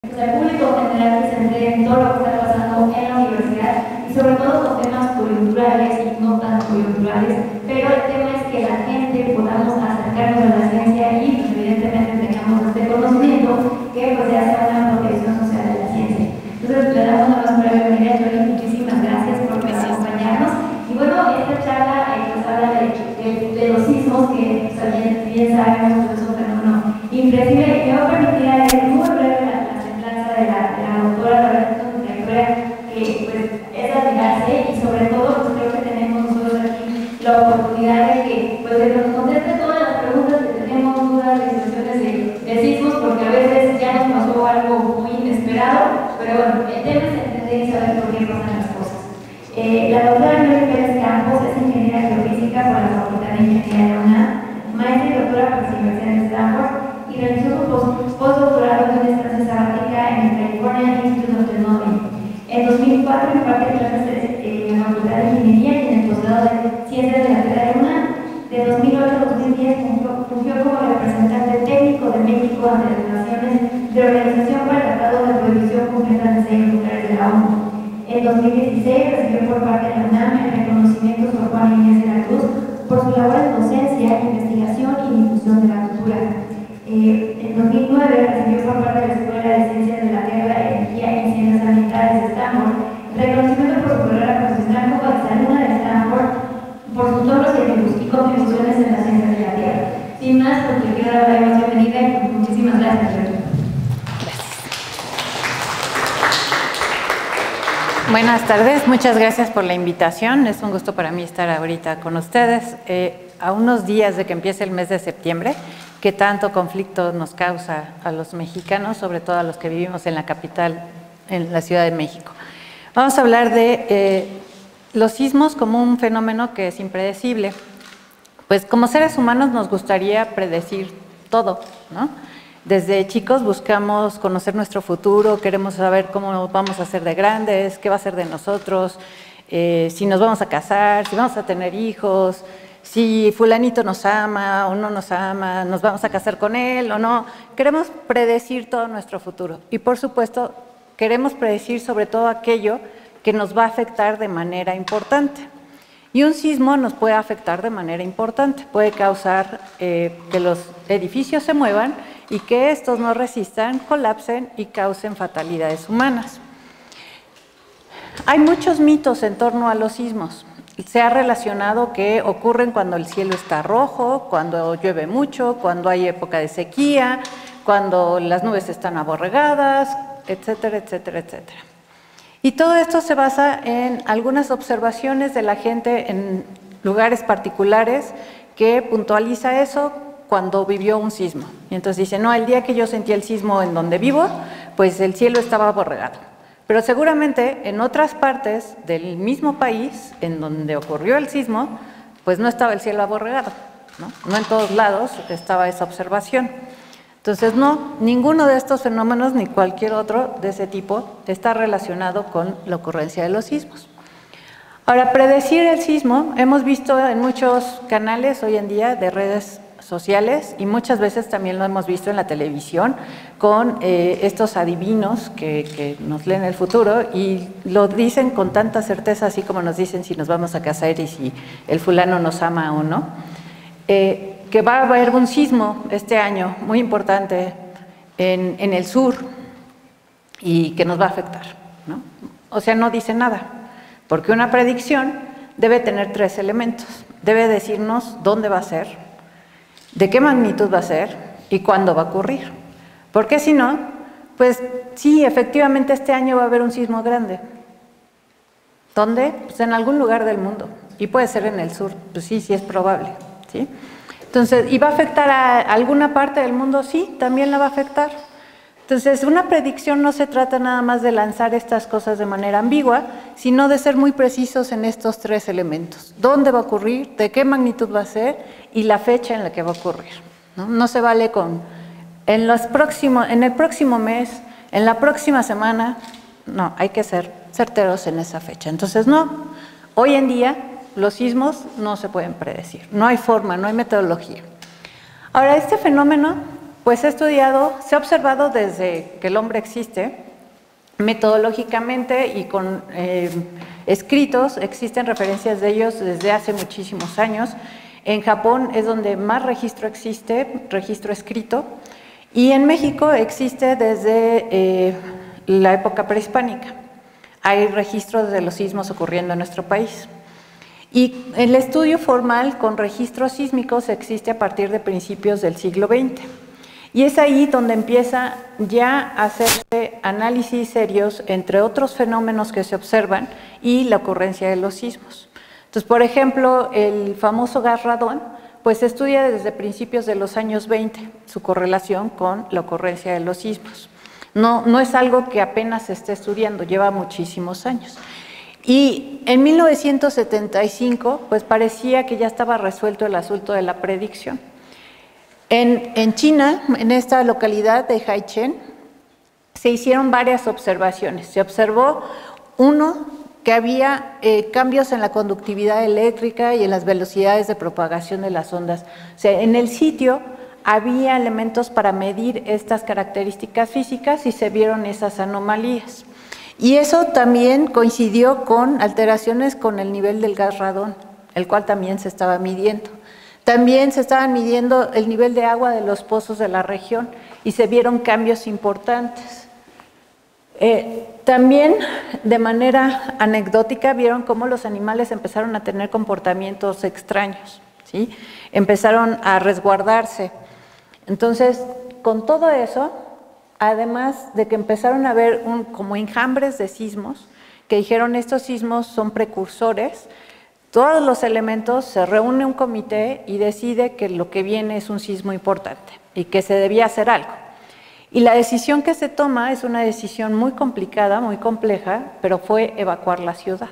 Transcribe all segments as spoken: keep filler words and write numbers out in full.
pues, al público general que se entere en todo lo que está pasando en la universidad y sobre todo con temas coyunturales y no tan coyunturales, pero el tema es que la gente podamos acercarnos a la ciencia y pues, evidentemente tengamos este conocimiento que pues, se hace una protección social de la ciencia. Entonces le damos una más breve bienvenida a Jolie, muchísimas gracias por acompañarnos. Y bueno, esta charla eh, nos habla de, de, de los sismos que pues, bien, bien sabemos que es un fenómeno impredecible y me va a permitir leer muy breve la, la semblanza de la, de la doctora Lorenzo, una trayectoria que pues, es admirarse y sobre todo pues, creo que tenemos nosotros aquí la oportunidad de que pues, de nos conteste todas las preguntas que tenemos, dudas, situaciones de, de sismos, porque a veces ya nos pasó algo muy inesperado, pero bueno, el tema es entender y saber por qué pasan las cosas. Eh, la doctora Jolie Pérez Campos es ingeniera geofísica por la Facultad de Ingeniería de la UNAM, maestra y doctora por la Universidad de Stanford y realizó su postdoctorado en una estancia sabática en el California Institute of Technology. En dos mil cuatro imparte clases en la Facultad de Ingeniería y en el posgrado de Ciencias de la Tierra de UNAM. De dos mil ocho a dos mil diez fungió como representante técnico de México ante las Naciones de Organización para el Tratado de Prohibición Completa de Ensayos Nucleares de la ONU. En dos mil dieciséis recibió por parte de la UNAM el reconocimiento por Juan Inés de la Cruz por su labor en docencia, investigación y difusión de la cultura. Eh, en dos mil nueve recibió por parte de la Escuela de Ciencias de la Tierra, Energía y Ciencias Ambientales de Stanford el reconocimiento por su carrera profesional como exalumna de Stanford por sus logros y contribuciones en las ciencias de la Tierra. Sin más, porque quiero dar la más bienvenida y muchísimas gracias, Jolie. Buenas tardes, muchas gracias por la invitación. Es un gusto para mí estar ahorita con ustedes. Eh, a unos días de que empiece el mes de septiembre, que tanto conflicto nos causa a los mexicanos, sobre todo a los que vivimos en la capital, en la Ciudad de México. Vamos a hablar de eh, los sismos como un fenómeno que es impredecible. Pues como seres humanos nos gustaría predecir todo, ¿no? Desde chicos buscamos conocer nuestro futuro, queremos saber cómo vamos a ser de grandes, qué va a ser de nosotros, eh, si nos vamos a casar, si vamos a tener hijos, si fulanito nos ama o no nos ama, nos vamos a casar con él o no. Queremos predecir todo nuestro futuro y, por supuesto, queremos predecir sobre todo aquello que nos va a afectar de manera importante. Y un sismo nos puede afectar de manera importante, puede causar eh, que los edificios se muevan y que estos no resistan, colapsen y causen fatalidades humanas. Hay muchos mitos en torno a los sismos. Se ha relacionado que ocurren cuando el cielo está rojo, cuando llueve mucho, cuando hay época de sequía, cuando las nubes están aborregadas, etcétera, etcétera, etcétera. Y todo esto se basa en algunas observaciones de la gente en lugares particulares que puntualiza eso cuando vivió un sismo. Y entonces dice, no, el día que yo sentí el sismo en donde vivo, pues el cielo estaba aborregado. Pero seguramente en otras partes del mismo país en donde ocurrió el sismo, pues no estaba el cielo aborregado, ¿no? No en todos lados estaba esa observación. Entonces, no, ninguno de estos fenómenos ni cualquier otro de ese tipo está relacionado con la ocurrencia de los sismos. Ahora, predecir el sismo, hemos visto en muchos canales hoy en día de redes sociales y muchas veces también lo hemos visto en la televisión con eh, estos adivinos que, que nos leen el futuro y lo dicen con tanta certeza, así como nos dicen si nos vamos a casar y si el fulano nos ama o no, eh, que va a haber un sismo este año muy importante en, en el sur y que nos va a afectar, ¿no? O sea, no dice nada, porque una predicción debe tener tres elementos. Debe decirnos dónde va a ser, de qué magnitud va a ser y cuándo va a ocurrir. Porque si no, pues sí, efectivamente este año va a haber un sismo grande. ¿Dónde? Pues en algún lugar del mundo. Y puede ser en el sur, pues sí, sí es probable, ¿sí? Entonces, ¿y va a afectar a alguna parte del mundo? Sí, también la va a afectar. Entonces, una predicción no se trata nada más de lanzar estas cosas de manera ambigua, sino de ser muy precisos en estos tres elementos. ¿Dónde va a ocurrir? ¿De qué magnitud va a ser? Y la fecha en la que va a ocurrir, ¿no? No se vale con en, los próximos, en el próximo mes, en la próxima semana. No, hay que ser certeros en esa fecha. Entonces, no, hoy en día los sismos no se pueden predecir. No hay forma, no hay metodología. Ahora, este fenómeno pues se ha estudiado, se ha observado desde que el hombre existe, metodológicamente y con eh, escritos, existen referencias de ellos desde hace muchísimos años. En Japón es donde más registro existe, registro escrito, y en México existe desde eh, la época prehispánica. Hay registros de los sismos ocurriendo en nuestro país. Y el estudio formal con registros sísmicos existe a partir de principios del siglo veinte. Y es ahí donde empieza ya a hacerse análisis serios entre otros fenómenos que se observan y la ocurrencia de los sismos. Entonces, por ejemplo, el famoso gas radón, pues se estudia desde principios de los años veinte, su correlación con la ocurrencia de los sismos. No, no es algo que apenas se esté estudiando, lleva muchísimos años. Y en mil novecientos setenta y cinco, pues parecía que ya estaba resuelto el asunto de la predicción. En, en China, en esta localidad de Haicheng, se hicieron varias observaciones. Se observó, uno, que había eh, cambios en la conductividad eléctrica y en las velocidades de propagación de las ondas. O sea, en el sitio había elementos para medir estas características físicas y se vieron esas anomalías. Y eso también coincidió con alteraciones con el nivel del gas radón, el cual también se estaba midiendo. También se estaban midiendo el nivel de agua de los pozos de la región y se vieron cambios importantes. Eh, también, de manera anecdótica, vieron cómo los animales empezaron a tener comportamientos extraños, ¿sí? Empezaron a resguardarse. Entonces, con todo eso, además de que empezaron a ver un, como enjambres de sismos, que dijeron estos sismos son precursores, todos los elementos, se reúne un comité y decide que lo que viene es un sismo importante y que se debía hacer algo. Y la decisión que se toma es una decisión muy complicada, muy compleja, pero fue evacuar la ciudad.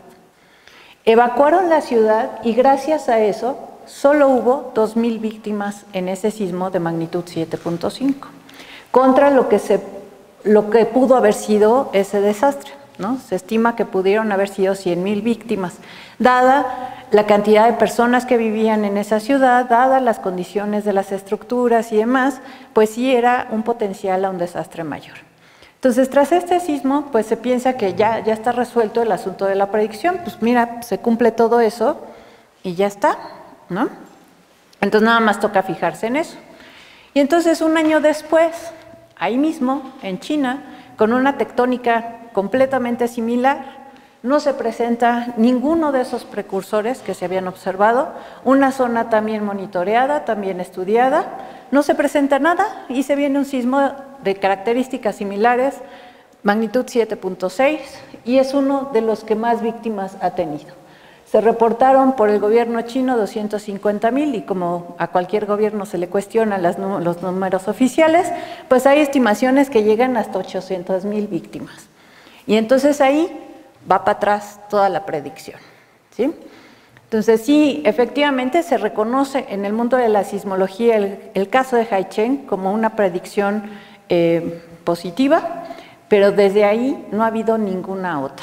Evacuaron la ciudad y gracias a eso solo hubo dos mil víctimas en ese sismo de magnitud siete punto cinco, contra lo que, se, lo que pudo haber sido ese desastre, ¿no? Se estima que pudieron haber sido cien mil víctimas, dada la cantidad de personas que vivían en esa ciudad, dadas las condiciones de las estructuras y demás, pues sí era un potencial a un desastre mayor. Entonces, tras este sismo, pues se piensa que ya, ya está resuelto el asunto de la predicción, pues mira, se cumple todo eso y ya está, ¿no? Entonces nada más toca fijarse en eso. Y entonces un año después, ahí mismo, en China, con una tectónica completamente similar, no se presenta ninguno de esos precursores que se habían observado, una zona también monitoreada, también estudiada, no se presenta nada y se viene un sismo de características similares, magnitud siete punto seis, y es uno de los que más víctimas ha tenido. Se reportaron por el gobierno chino doscientos cincuenta mil y como a cualquier gobierno se le cuestionan las, los números oficiales, pues hay estimaciones que llegan hasta ochocientas mil víctimas. Y entonces ahí va para atrás toda la predicción, ¿sí? Entonces sí, efectivamente se reconoce en el mundo de la sismología el, el caso de Haicheng como una predicción eh, positiva, pero desde ahí no ha habido ninguna otra.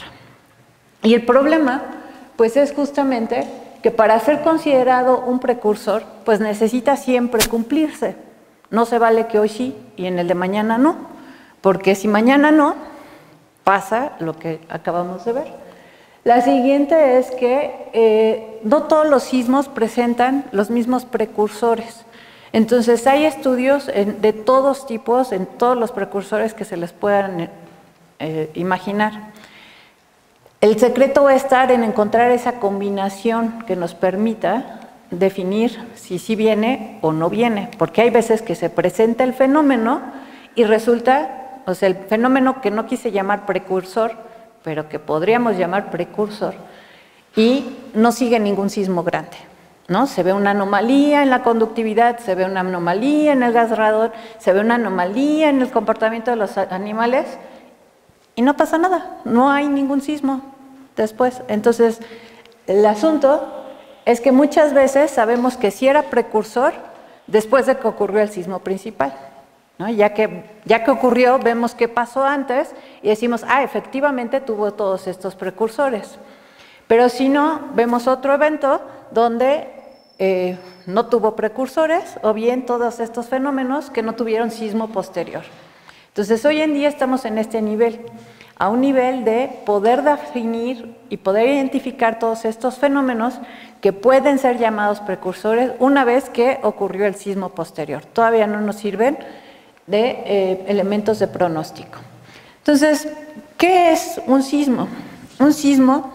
Y el problema, pues es justamente que para ser considerado un precursor, pues necesita siempre cumplirse. No se vale que hoy sí y en el de mañana no, porque si mañana no, pasa lo que acabamos de ver. La siguiente es que eh, no todos los sismos presentan los mismos precursores. Entonces hay estudios en, de todos tipos, en todos los precursores que se les puedan eh, imaginar. El secreto va a estar en encontrar esa combinación que nos permita definir si sí viene o no viene, porque hay veces que se presenta el fenómeno y resulta, o sea, el fenómeno que no quise llamar precursor, pero que podríamos llamar precursor, y no sigue ningún sismo grande, ¿no? Se ve una anomalía en la conductividad, se ve una anomalía en el gas radón, se ve una anomalía en el comportamiento de los animales, y no pasa nada, no hay ningún sismo después. Entonces, el asunto es que muchas veces sabemos que sí era precursor después de que ocurrió el sismo principal, ¿no? Ya que, ya que ocurrió, vemos qué pasó antes y decimos, ah, efectivamente tuvo todos estos precursores. Pero si no, vemos otro evento donde eh, no tuvo precursores, o bien todos estos fenómenos que no tuvieron sismo posterior. Entonces, hoy en día estamos en este nivel, a un nivel de poder definir y poder identificar todos estos fenómenos que pueden ser llamados precursores una vez que ocurrió el sismo posterior. Todavía no nos sirven de eh, elementos de pronóstico. Entonces, ¿qué es un sismo? Un sismo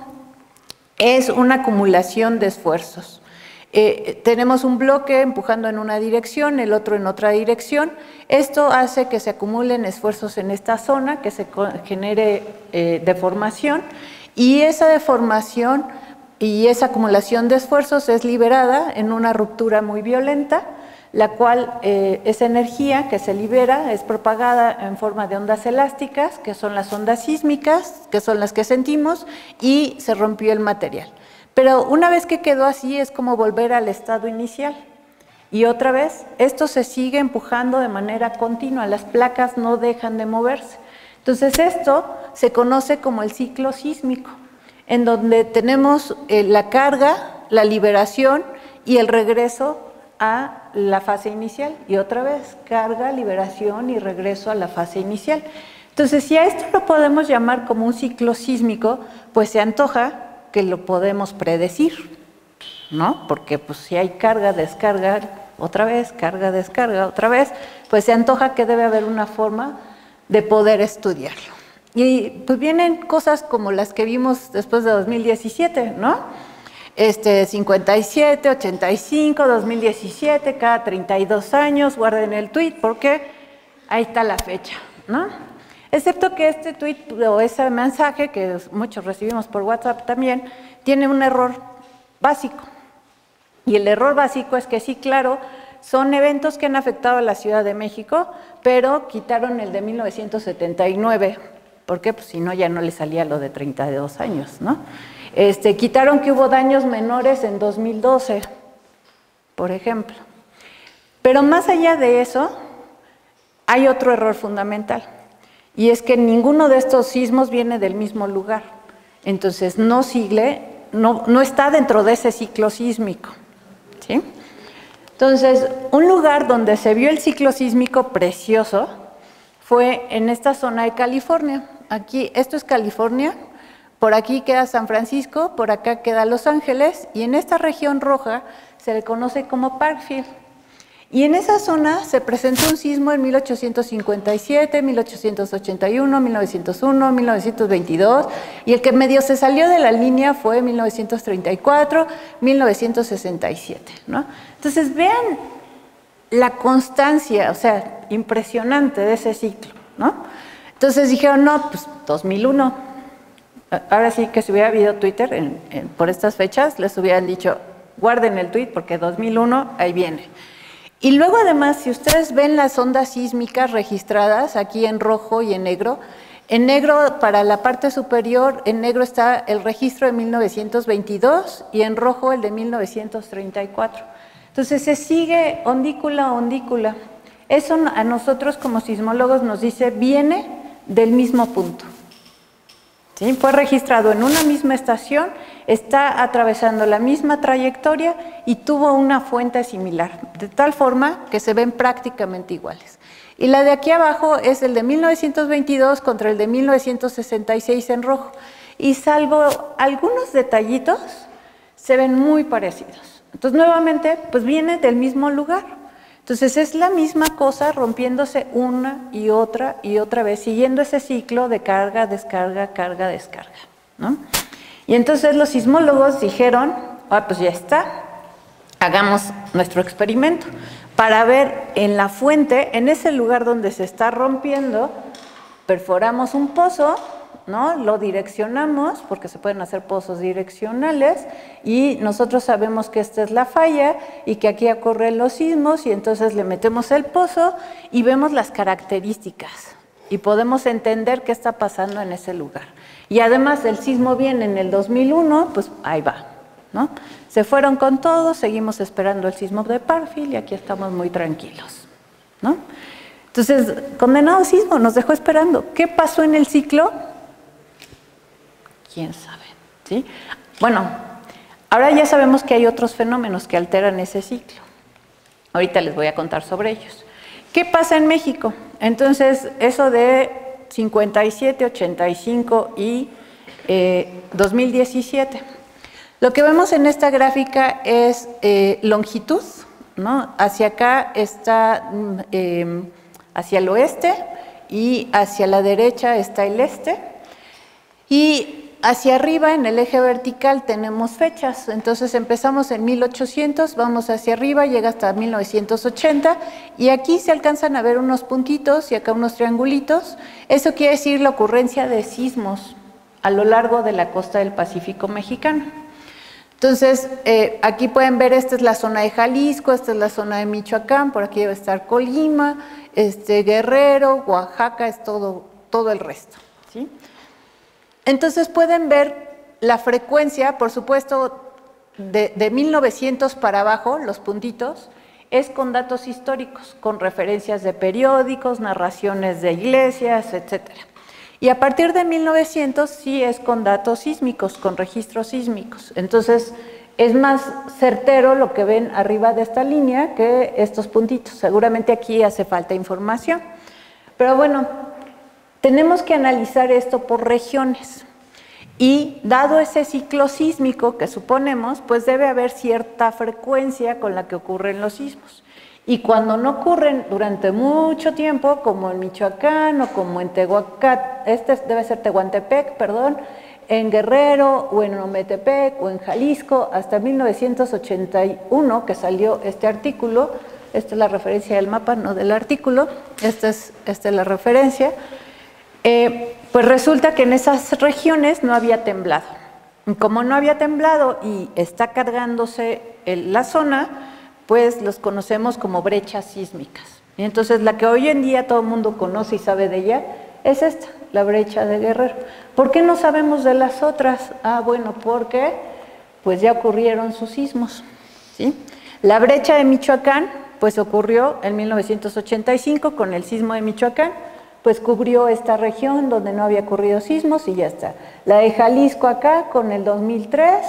es una acumulación de esfuerzos. Eh, tenemos un bloque empujando en una dirección, el otro en otra dirección. Esto hace que se acumulen esfuerzos en esta zona, que se genere eh, deformación, y esa deformación y esa acumulación de esfuerzos es liberada en una ruptura muy violenta, la cual eh, esa energía que se libera es propagada en forma de ondas elásticas, que son las ondas sísmicas, que son las que sentimos, y se rompió el material. Pero una vez que quedó así es como volver al estado inicial. Y otra vez, esto se sigue empujando de manera continua, las placas no dejan de moverse. Entonces esto se conoce como el ciclo sísmico, en donde tenemos eh, la carga, la liberación y el regreso a la fase inicial, y otra vez, carga, liberación y regreso a la fase inicial. Entonces, si a esto lo podemos llamar como un ciclo sísmico, pues se antoja que lo podemos predecir, ¿no? Porque pues si hay carga, descarga, otra vez, carga, descarga, otra vez, pues se antoja que debe haber una forma de poder estudiarlo. Y pues vienen cosas como las que vimos después de dos mil diecisiete, ¿no? Este, cincuenta y siete, ochenta y cinco, dos mil diecisiete, cada treinta y dos años, guarden el tweet porque ahí está la fecha, ¿no? Excepto que este tweet o ese mensaje que muchos recibimos por WhatsApp también, tiene un error básico. Y el error básico es que sí, claro, son eventos que han afectado a la Ciudad de México, pero quitaron el de mil novecientos setenta y nueve, porque pues, si no ya no le salía lo de treinta y dos años, ¿no? Este, quitaron que hubo daños menores en dos mil doce, por ejemplo. Pero más allá de eso, hay otro error fundamental, y es que ninguno de estos sismos viene del mismo lugar. Entonces, no sigue, no, no está dentro de ese ciclo sísmico, ¿sí? Entonces, un lugar donde se vio el ciclo sísmico precioso fue en esta zona de California. Aquí, esto es California. Por aquí queda San Francisco, por acá queda Los Ángeles, y en esta región roja se le conoce como Parkfield. Y en esa zona se presentó un sismo en mil ochocientos cincuenta y siete, mil ochocientos ochenta y uno, mil novecientos uno, mil novecientos veintidós, y el que medio se salió de la línea fue mil novecientos treinta y cuatro, mil novecientos sesenta y siete, ¿no? Entonces vean la constancia, o sea, impresionante de ese ciclo, ¿no? Entonces dijeron, no, pues dos mil uno. Ahora sí que si hubiera habido Twitter en, en, por estas fechas, les hubieran dicho, guarden el tweet porque dos mil uno ahí viene. Y luego además, si ustedes ven las ondas sísmicas registradas aquí en rojo y en negro, en negro para la parte superior, en negro está el registro de mil novecientos veintidós y en rojo el de mil novecientos treinta y cuatro. Entonces se sigue ondícula a ondícula. Eso a nosotros como sismólogos nos dice, viene del mismo punto. ¿Sí? Fue registrado en una misma estación, está atravesando la misma trayectoria y tuvo una fuente similar, de tal forma que se ven prácticamente iguales. Y la de aquí abajo es el de mil novecientos veintidós contra el de mil novecientos sesenta y seis en rojo. Y salvo algunos detallitos, se ven muy parecidos. Entonces, nuevamente, pues viene del mismo lugar. Entonces es la misma cosa rompiéndose una y otra y otra vez, siguiendo ese ciclo de carga, descarga, carga, descarga, ¿no? Y entonces los sismólogos dijeron, ah, pues ya está, hagamos nuestro experimento para ver en la fuente, en ese lugar donde se está rompiendo, perforamos un pozo, ¿no? Lo direccionamos, porque se pueden hacer pozos direccionales, y nosotros sabemos que esta es la falla y que aquí ocurren los sismos, y entonces le metemos el pozo y vemos las características y podemos entender qué está pasando en ese lugar. Y además el sismo viene en el dos mil uno, pues ahí va, ¿no? Se fueron con todo, seguimos esperando el sismo de Parkfield y aquí estamos muy tranquilos, ¿no? Entonces, condenado sismo, nos dejó esperando. ¿Qué pasó en el ciclo? ¿Quién sabe? ¿Sí? Bueno, Ahora ya sabemos que hay otros fenómenos que alteran ese ciclo. Ahorita les voy a contar sobre ellos. ¿Qué pasa en México? Entonces, eso de cincuenta y siete, ochenta y cinco y eh, dos mil diecisiete. Lo que vemos en esta gráfica es eh, longitud, ¿no? Hacia acá está eh, hacia el oeste y hacia la derecha está el este. Y hacia arriba, en el eje vertical, tenemos fechas. Entonces empezamos en mil ochocientos, vamos hacia arriba, llega hasta mil novecientos ochenta, y aquí se alcanzan a ver unos puntitos y acá unos triangulitos. Eso quiere decir la ocurrencia de sismos a lo largo de la costa del Pacífico mexicano. Entonces, eh, aquí pueden ver, esta es la zona de Jalisco, esta es la zona de Michoacán, por aquí debe estar Colima, este, Guerrero, Oaxaca, es todo, todo el resto, ¿sí? Entonces pueden ver la frecuencia, por supuesto, de, de mil novecientos para abajo, los puntitos, es con datos históricos, con referencias de periódicos, narraciones de iglesias, etcétera. Y a partir de mil novecientos sí es con datos sísmicos, con registros sísmicos. Entonces es más certero lo que ven arriba de esta línea que estos puntitos. Seguramente aquí hace falta información. Pero bueno, tenemos que analizar esto por regiones y dado ese ciclo sísmico que suponemos, pues debe haber cierta frecuencia con la que ocurren los sismos. Y cuando no ocurren durante mucho tiempo, como en Michoacán o como en Tehuacán, este debe ser Tehuantepec, perdón, en Guerrero o en Ometepec o en Jalisco, hasta mil novecientos ochenta y uno que salió este artículo, esta es la referencia del mapa, no del artículo, esta es, esta es la referencia. Eh, pues resulta que en esas regiones no había temblado. Como no había temblado y está cargándose el, la zona, pues los conocemos como brechas sísmicas. Y entonces la que hoy en día todo el mundo conoce y sabe de ella es esta, la brecha de Guerrero. ¿Por qué no sabemos de las otras? Ah, bueno, porque pues ya ocurrieron sus sismos, ¿sí? La brecha de Michoacán pues ocurrió en mil novecientos ochenta y cinco con el sismo de Michoacán, pues cubrió esta región donde no había ocurrido sismos y ya está. La de Jalisco acá con el dos mil tres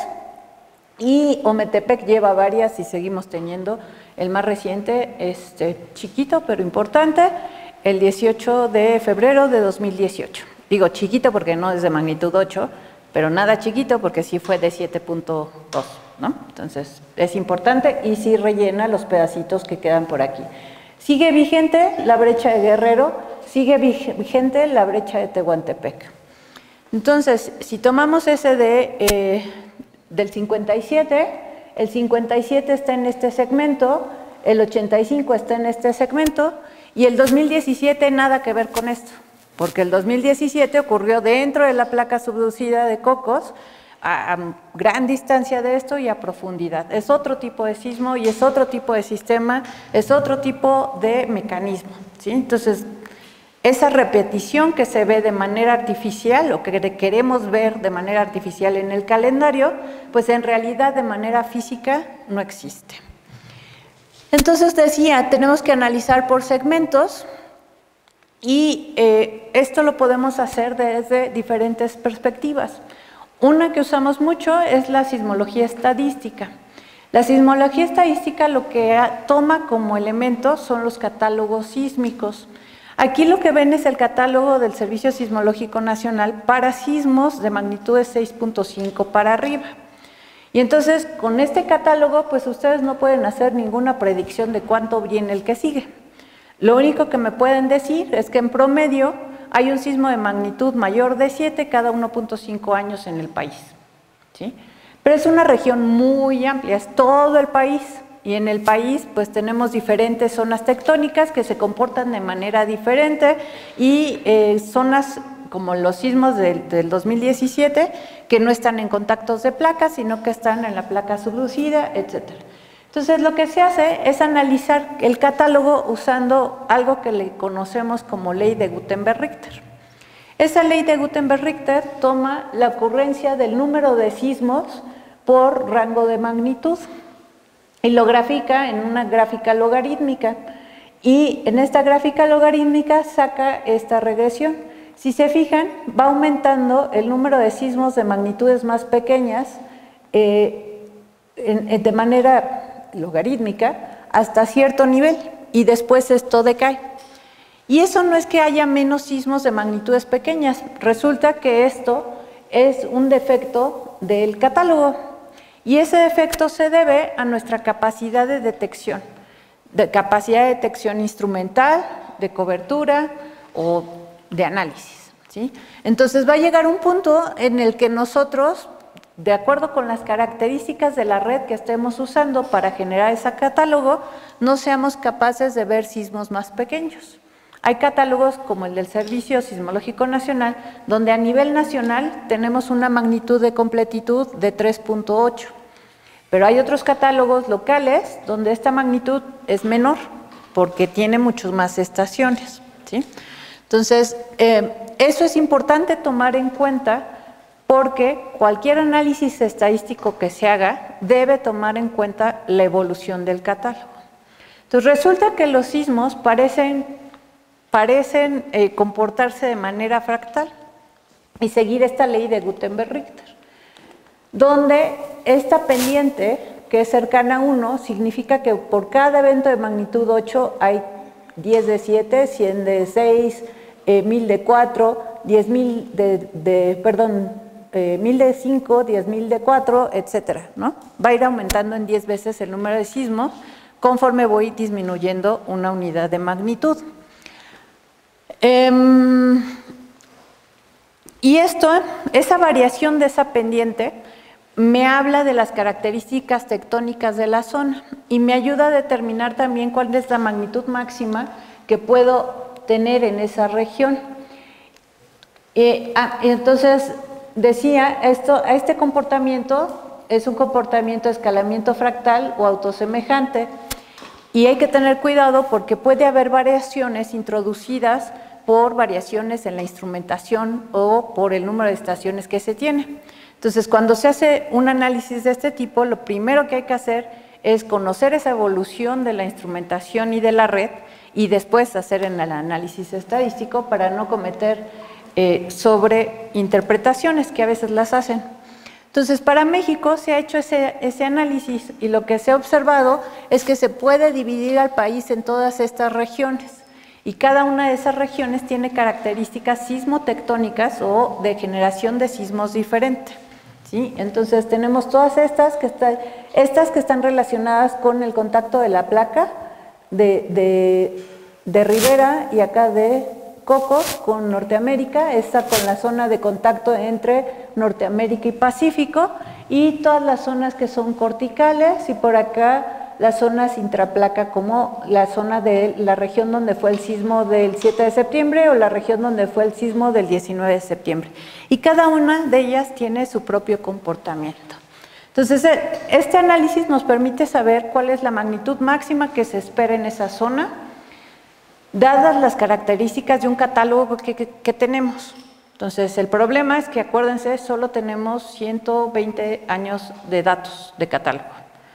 y Ometepec lleva varias y seguimos teniendo el más reciente, este, chiquito pero importante, el dieciocho de febrero de dos mil dieciocho. Digo chiquito porque no es de magnitud ocho, pero nada chiquito porque sí fue de siete punto dos, ¿no? Entonces es importante y sí rellena los pedacitos que quedan por aquí. Sigue vigente la brecha de Guerrero, sigue vigente la brecha de Tehuantepec. Entonces, si tomamos ese de, eh, del cincuenta y siete, el cincuenta y siete está en este segmento, el ochenta y cinco está en este segmento, y el dos mil diecisiete nada que ver con esto, porque el dos mil diecisiete ocurrió dentro de la placa subducida de Cocos, a, a gran distancia de esto y a profundidad. Es otro tipo de sismo y es otro tipo de sistema, es otro tipo de mecanismo, ¿sí? Entonces, esa repetición que se ve de manera artificial o que queremos ver de manera artificial en el calendario, pues en realidad de manera física no existe. Entonces decía, tenemos que analizar por segmentos y eh, esto lo podemos hacer desde diferentes perspectivas. Una que usamos mucho es la sismología estadística. La sismología estadística lo que toma como elemento son los catálogos sísmicos. Aquí lo que ven es el catálogo del Servicio Sismológico Nacional para sismos de magnitudes seis punto cinco para arriba. Y entonces, con este catálogo, pues ustedes no pueden hacer ninguna predicción de cuánto viene el que sigue. Lo único que me pueden decir es que en promedio hay un sismo de magnitud mayor de siete cada uno punto cinco años en el país, ¿sí? Pero es una región muy amplia, es todo el país. Y en el país pues tenemos diferentes zonas tectónicas que se comportan de manera diferente y eh, zonas como los sismos del, del dos mil diecisiete que no están en contactos de placas sino que están en la placa subducida, etcétera. Entonces lo que se hace es analizar el catálogo usando algo que le conocemos como ley de Gutenberg-Richter. Esa ley de Gutenberg-Richter toma la ocurrencia del número de sismos por rango de magnitud y lo grafica en una gráfica logarítmica, y en esta gráfica logarítmica saca esta regresión. Si se fijan, va aumentando el número de sismos de magnitudes más pequeñas eh, en, en, de manera logarítmica hasta cierto nivel y después esto decae. Y eso no es que haya menos sismos de magnitudes pequeñas, resulta que esto es un defecto del catálogo y ese defecto se debe a nuestra capacidad de detección, de capacidad de detección instrumental, de cobertura o de análisis, ¿sí? Entonces va a llegar un punto en el que nosotros, de acuerdo con las características de la red que estemos usando para generar ese catálogo, no seamos capaces de ver sismos más pequeños. Hay catálogos como el del Servicio Sismológico Nacional, donde a nivel nacional tenemos una magnitud de completitud de tres punto ocho, pero hay otros catálogos locales donde esta magnitud es menor, porque tiene muchas más estaciones, ¿sí? Entonces, eh, eso es importante tomar en cuenta porque cualquier análisis estadístico que se haga debe tomar en cuenta la evolución del catálogo. Entonces, resulta que los sismos parecen, parecen eh, comportarse de manera fractal y seguir esta ley de Gutenberg-Richter, donde esta pendiente, que es cercana a uno, significa que por cada evento de magnitud ocho hay diez de siete, cien de seis, eh, mil de cuatro, diez mil de, de, perdón, eh, mil de cinco, diez mil de cuatro, etcétera, ¿no? Va a ir aumentando en diez veces el número de sismos conforme voy disminuyendo una unidad de magnitud. Eh, y esto, esa variación de esa pendiente, me habla de las características tectónicas de la zona y me ayuda a determinar también cuál es la magnitud máxima que puedo tener en esa región. Eh, ah, entonces, decía, esto, este comportamiento es un comportamiento de escalamiento fractal o autosemejante y hay que tener cuidado porque puede haber variaciones introducidas por variaciones en la instrumentación o por el número de estaciones que se tiene. Entonces, cuando se hace un análisis de este tipo, lo primero que hay que hacer es conocer esa evolución de la instrumentación y de la red y después hacer el análisis estadístico para no cometer eh, sobreinterpretaciones que a veces las hacen. Entonces, para México se ha hecho ese, ese análisis y lo que se ha observado es que se puede dividir al país en todas estas regiones y cada una de esas regiones tiene características sismotectónicas o de generación de sismos diferentes. ¿Sí? Entonces tenemos todas estas que, está, estas que están relacionadas con el contacto de la placa de, de, de Rivera y acá de Cocos con Norteamérica, esta con la zona de contacto entre Norteamérica y Pacífico y todas las zonas que son corticales y por acá las zonas intraplaca como la zona de la región donde fue el sismo del siete de septiembre o la región donde fue el sismo del diecinueve de septiembre. Y cada una de ellas tiene su propio comportamiento. Entonces, este análisis nos permite saber cuál es la magnitud máxima que se espera en esa zona, dadas las características de un catálogo que, que, que tenemos. Entonces, el problema es que, acuérdense, solo tenemos ciento veinte años de datos de catálogo.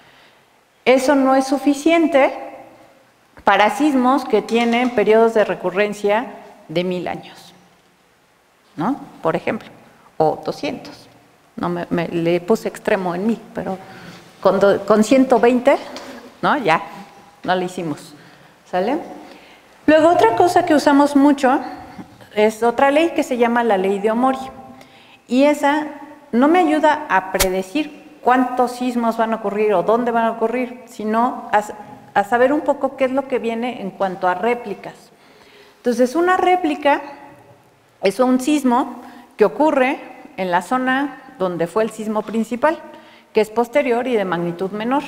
Eso no es suficiente para sismos que tienen periodos de recurrencia de mil años, ¿no? Por ejemplo, o doscientos. No me, me le puse extremo en mí, pero con, do, con ciento veinte, ¿no? Ya, no lo hicimos, ¿sale? Luego, otra cosa que usamos mucho es otra ley que se llama la ley de Omori, y esa no me ayuda a predecir cuántos sismos van a ocurrir o dónde van a ocurrir, sino a, a saber un poco qué es lo que viene en cuanto a réplicas. Entonces, una réplica es un sismo que ocurre en la zona donde fue el sismo principal, que es posterior y de magnitud menor.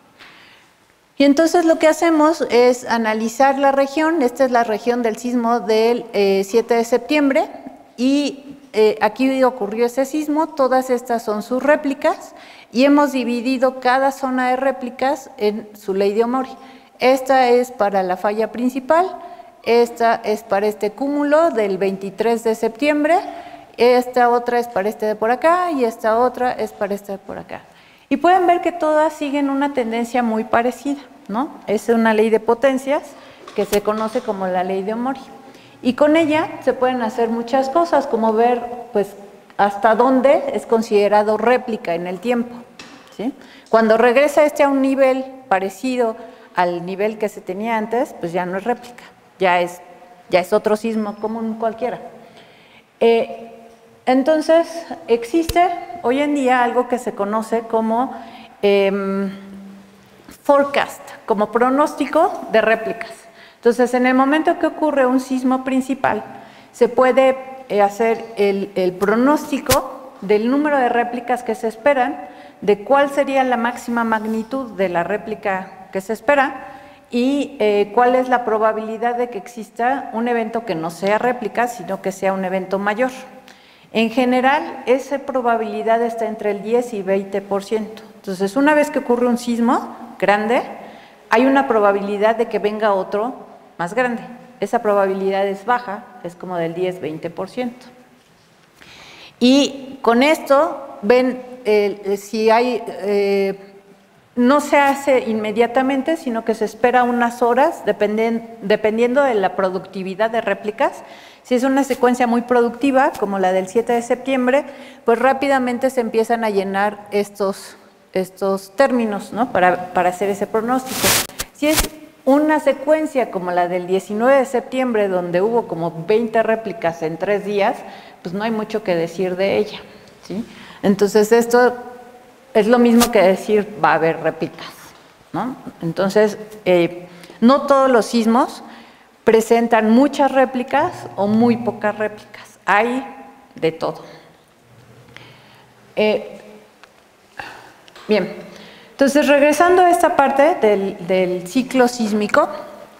Y entonces lo que hacemos es analizar la región. Esta es la región del sismo del eh, siete de septiembre y eh, aquí ocurrió ese sismo, todas estas son sus réplicas y hemos dividido cada zona de réplicas en su ley de Omori. Esta es para la falla principal, esta es para este cúmulo del veintitrés de septiembre, esta otra es para este de por acá y esta otra es para este de por acá. Y pueden ver que todas siguen una tendencia muy parecida, ¿no? Es una ley de potencias que se conoce como la ley de Omori. Y con ella se pueden hacer muchas cosas, como ver, pues, hasta dónde es considerado réplica en el tiempo, ¿sí? Cuando regresa este a un nivel parecido al nivel que se tenía antes, pues ya no es réplica, ya es, ya es otro sismo común cualquiera. Eh, entonces, existe hoy en día algo que se conoce como eh, forecast, como pronóstico de réplicas. Entonces, en el momento que ocurre un sismo principal, se puede eh, hacer el, el pronóstico del número de réplicas que se esperan, de cuál sería la máxima magnitud de la réplica que se espera y eh, cuál es la probabilidad de que exista un evento que no sea réplica, sino que sea un evento mayor. En general, esa probabilidad está entre el diez y veinte por ciento. Entonces, una vez que ocurre un sismo grande, hay una probabilidad de que venga otro más grande. Esa probabilidad es baja, es como del diez a veinte por ciento. Y con esto, ven, eh, si hay, eh, no se hace inmediatamente, sino que se espera unas horas, dependen, dependiendo de la productividad de réplicas. Si es una secuencia muy productiva, como la del siete de septiembre, pues rápidamente se empiezan a llenar estos, estos términos, ¿no? para, para hacer ese pronóstico. Si es una secuencia como la del diecinueve de septiembre, donde hubo como veinte réplicas en tres días, pues no hay mucho que decir de ella, ¿sí? Entonces, esto es lo mismo que decir va a haber réplicas, ¿no? Entonces, eh, no todos los sismos presentan muchas réplicas o muy pocas réplicas, hay de todo. Eh, bien, entonces regresando a esta parte del, del ciclo sísmico,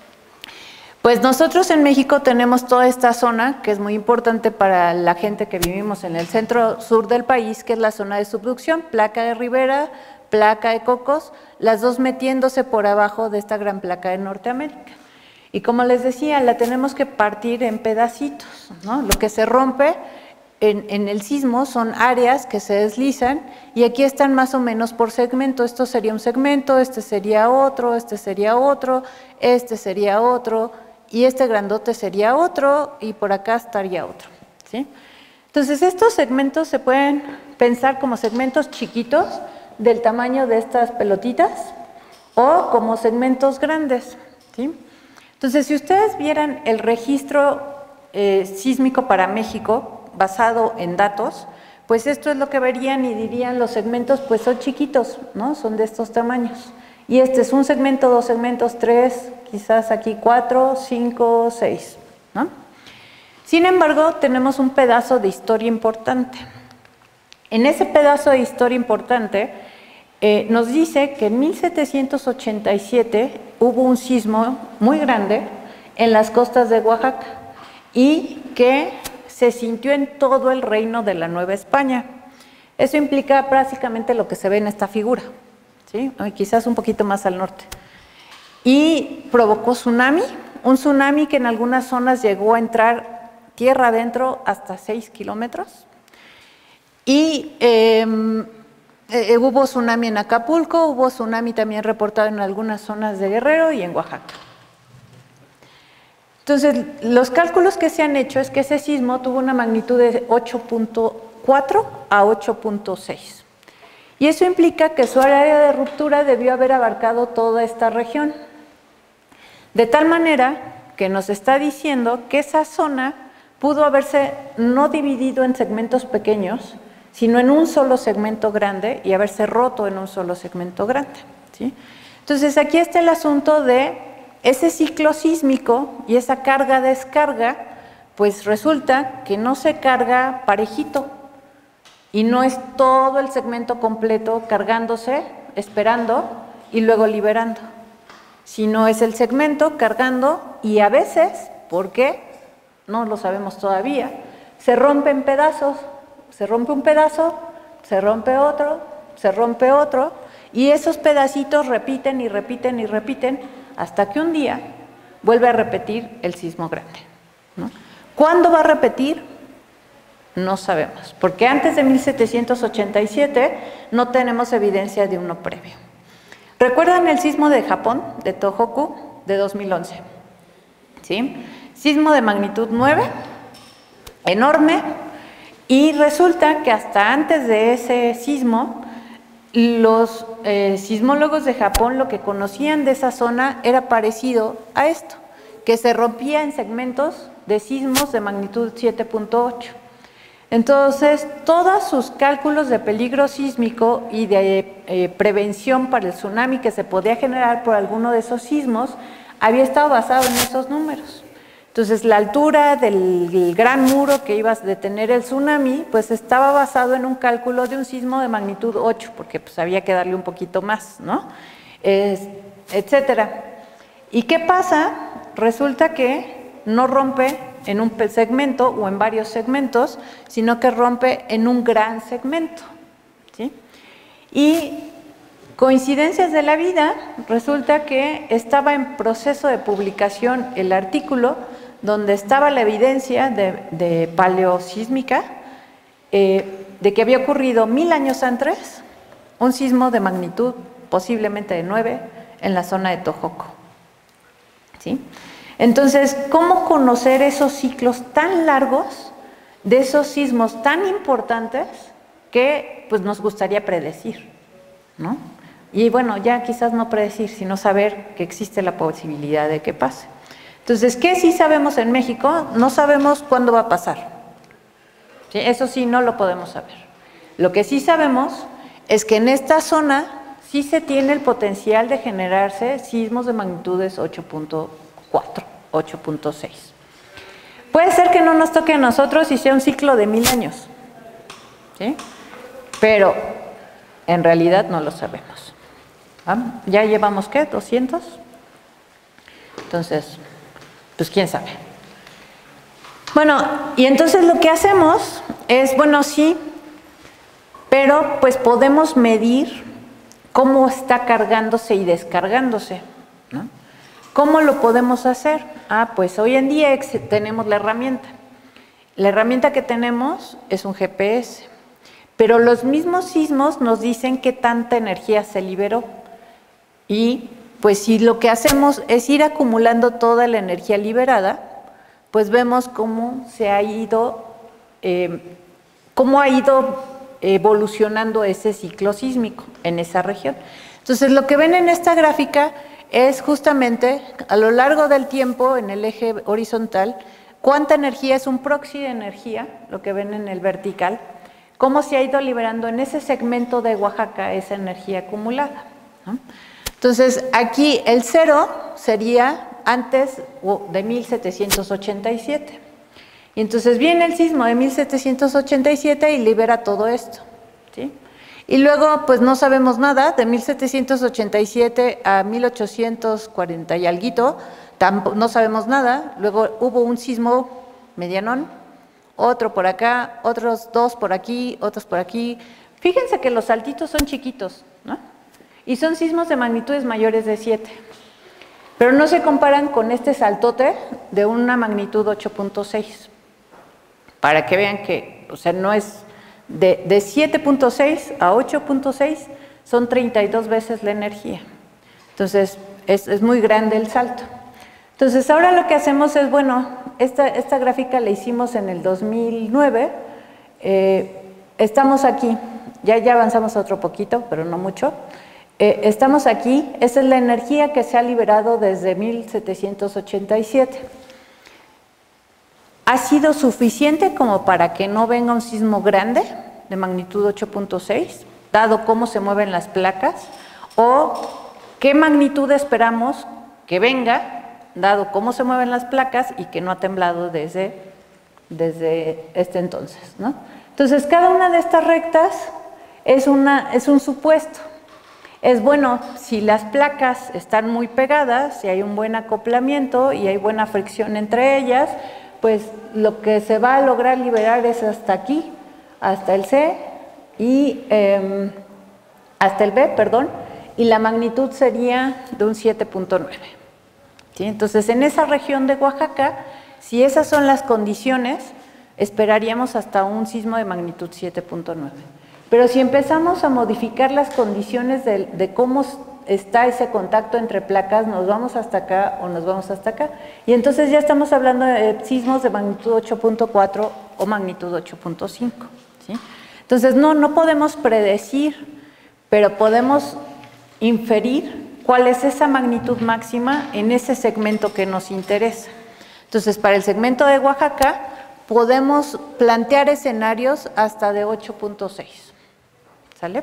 pues nosotros en México tenemos toda esta zona que es muy importante para la gente que vivimos en el centro sur del país, que es la zona de subducción, placa de Ribera, placa de Cocos, las dos metiéndose por abajo de esta gran placa de Norteamérica. Y como les decía, la tenemos que partir en pedacitos, ¿no? Lo que se rompe en, en el sismo son áreas que se deslizan y aquí están más o menos por segmento. Esto sería un segmento, este sería otro, este sería otro, este sería otro y este grandote sería otro y por acá estaría otro, ¿sí? Entonces, estos segmentos se pueden pensar como segmentos chiquitos del tamaño de estas pelotitas o como segmentos grandes, ¿sí? Entonces, si ustedes vieran el registro eh, sísmico para México basado en datos, pues esto es lo que verían y dirían los segmentos, pues son chiquitos, ¿no? Son de estos tamaños. Y este es un segmento, dos segmentos, tres, quizás aquí cuatro, cinco, seis, ¿no? Sin embargo, tenemos un pedazo de historia importante. En ese pedazo de historia importante, Eh, nos dice que en mil setecientos ochenta y siete hubo un sismo muy grande en las costas de Oaxaca y que se sintió en todo el reino de la Nueva España. Eso implica prácticamente lo que se ve en esta figura, ¿sí? Quizás un poquito más al norte. Y provocó tsunami, un tsunami que en algunas zonas llegó a entrar tierra adentro hasta seis kilómetros. Y eh, Eh, hubo tsunami en Acapulco, hubo tsunami también reportado en algunas zonas de Guerrero y en Oaxaca. Entonces, los cálculos que se han hecho es que ese sismo tuvo una magnitud de ocho punto cuatro a ocho punto seis. Y eso implica que su área de ruptura debió haber abarcado toda esta región. De tal manera que nos está diciendo que esa zona pudo haberse no dividido en segmentos pequeños, sino en un solo segmento grande y haberse roto en un solo segmento grande, ¿sí? Entonces, aquí está el asunto de ese ciclo sísmico y esa carga-descarga, pues resulta que no se carga parejito y no es todo el segmento completo cargándose, esperando y luego liberando, sino es el segmento cargando y a veces, ¿por qué? No lo sabemos todavía, se rompe en pedazos. Se rompe un pedazo, se rompe otro, se rompe otro, y esos pedacitos repiten y repiten y repiten hasta que un día vuelve a repetir el sismo grande, ¿no? ¿Cuándo va a repetir? No sabemos, porque antes de mil setecientos ochenta y siete no tenemos evidencia de uno previo. ¿Recuerdan el sismo de Japón, de Tohoku, de dos mil once? ¿Sí? Sismo de magnitud nueve, enorme. Y resulta que hasta antes de ese sismo los eh, sismólogos de Japón lo que conocían de esa zona era parecido a esto, que se rompía en segmentos de sismos de magnitud siete punto ocho. Entonces, todos sus cálculos de peligro sísmico y de eh, prevención para el tsunami que se podía generar por alguno de esos sismos había estado basado en esos números. Entonces, la altura del, del gran muro que iba a detener el tsunami, pues estaba basado en un cálculo de un sismo de magnitud ocho, porque pues había que darle un poquito más, ¿no? Es, etcétera. ¿Y qué pasa? Resulta que no rompe en un segmento o en varios segmentos, sino que rompe en un gran segmento, ¿sí? Y coincidencias de la vida, resulta que estaba en proceso de publicación el artículo donde estaba la evidencia de, de paleosísmica, eh, de que había ocurrido mil años antes un sismo de magnitud posiblemente de nueve en la zona de Tohoku, ¿sí? Entonces, ¿cómo conocer esos ciclos tan largos de esos sismos tan importantes que pues, nos gustaría predecir, ¿no? Y bueno, ya quizás no predecir, sino saber que existe la posibilidad de que pase. Entonces, ¿qué sí sabemos en México? No sabemos cuándo va a pasar. ¿Sí? Eso sí, no lo podemos saber. Lo que sí sabemos es que en esta zona sí se tiene el potencial de generarse sismos de magnitudes ocho punto cuatro, ocho punto seis. Puede ser que no nos toque a nosotros y sea un ciclo de mil años, ¿sí? Pero en realidad no lo sabemos. ¿Ah? ¿Ya llevamos qué? ¿doscientos? Entonces, pues quién sabe. Bueno, y entonces lo que hacemos es, bueno, sí, pero pues podemos medir cómo está cargándose y descargándose, ¿no? ¿Cómo lo podemos hacer? Ah, pues hoy en día tenemos la herramienta. La herramienta que tenemos es un G P S, pero los mismos sismos nos dicen qué tanta energía se liberó. Y pues si lo que hacemos es ir acumulando toda la energía liberada, pues vemos cómo se ha ido, eh, cómo ha ido evolucionando ese ciclo sísmico en esa región. Entonces, lo que ven en esta gráfica es justamente a lo largo del tiempo en el eje horizontal, cuánta energía es un proxy de energía, lo que ven en el vertical, cómo se ha ido liberando en ese segmento de Oaxaca esa energía acumulada, ¿no? Entonces, aquí el cero sería antes de mil setecientos ochenta y siete. Y entonces viene el sismo de mil setecientos ochenta y siete y libera todo esto, ¿sí? Y luego, pues no sabemos nada, de mil setecientos ochenta y siete a mil ochocientos cuarenta y alguito, no sabemos nada. Luego hubo un sismo medianón, otro por acá, otros dos por aquí, otros por aquí. Fíjense que los saltitos son chiquitos, ¿no? Y son sismos de magnitudes mayores de siete. Pero no se comparan con este saltote de una magnitud ocho punto seis. Para que vean que, o sea, no es de, de siete punto seis a ocho punto seis, son treinta y dos veces la energía. Entonces, es, es muy grande el salto. Entonces, ahora lo que hacemos es, bueno, esta, esta gráfica la hicimos en el dos mil nueve, eh, estamos aquí, ya, ya avanzamos otro poquito, pero no mucho. Eh, estamos aquí, esa es la energía que se ha liberado desde mil setecientos ochenta y siete. ¿Ha sido suficiente como para que no venga un sismo grande de magnitud ocho punto seis, dado cómo se mueven las placas? ¿O qué magnitud esperamos que venga, dado cómo se mueven las placas y que no ha temblado desde, desde este entonces, ¿no? Entonces, cada una de estas rectas es, una, es un supuesto. Es bueno, si las placas están muy pegadas, si hay un buen acoplamiento y hay buena fricción entre ellas, pues lo que se va a lograr liberar es hasta aquí, hasta el C y eh, hasta el B, perdón, y la magnitud sería de un siete punto nueve. ¿Sí? Entonces, en esa región de Oaxaca, si esas son las condiciones, esperaríamos hasta un sismo de magnitud siete punto nueve. Pero si empezamos a modificar las condiciones de, de cómo está ese contacto entre placas, nos vamos hasta acá o nos vamos hasta acá. Y entonces ya estamos hablando de sismos de magnitud ocho punto cuatro o magnitud ocho punto cinco. ¿Sí? Entonces no, no podemos predecir pero podemos inferir cuál es esa magnitud máxima en ese segmento que nos interesa. Entonces, para el segmento de Oaxaca, podemos plantear escenarios hasta de ocho punto seis. ¿Sale?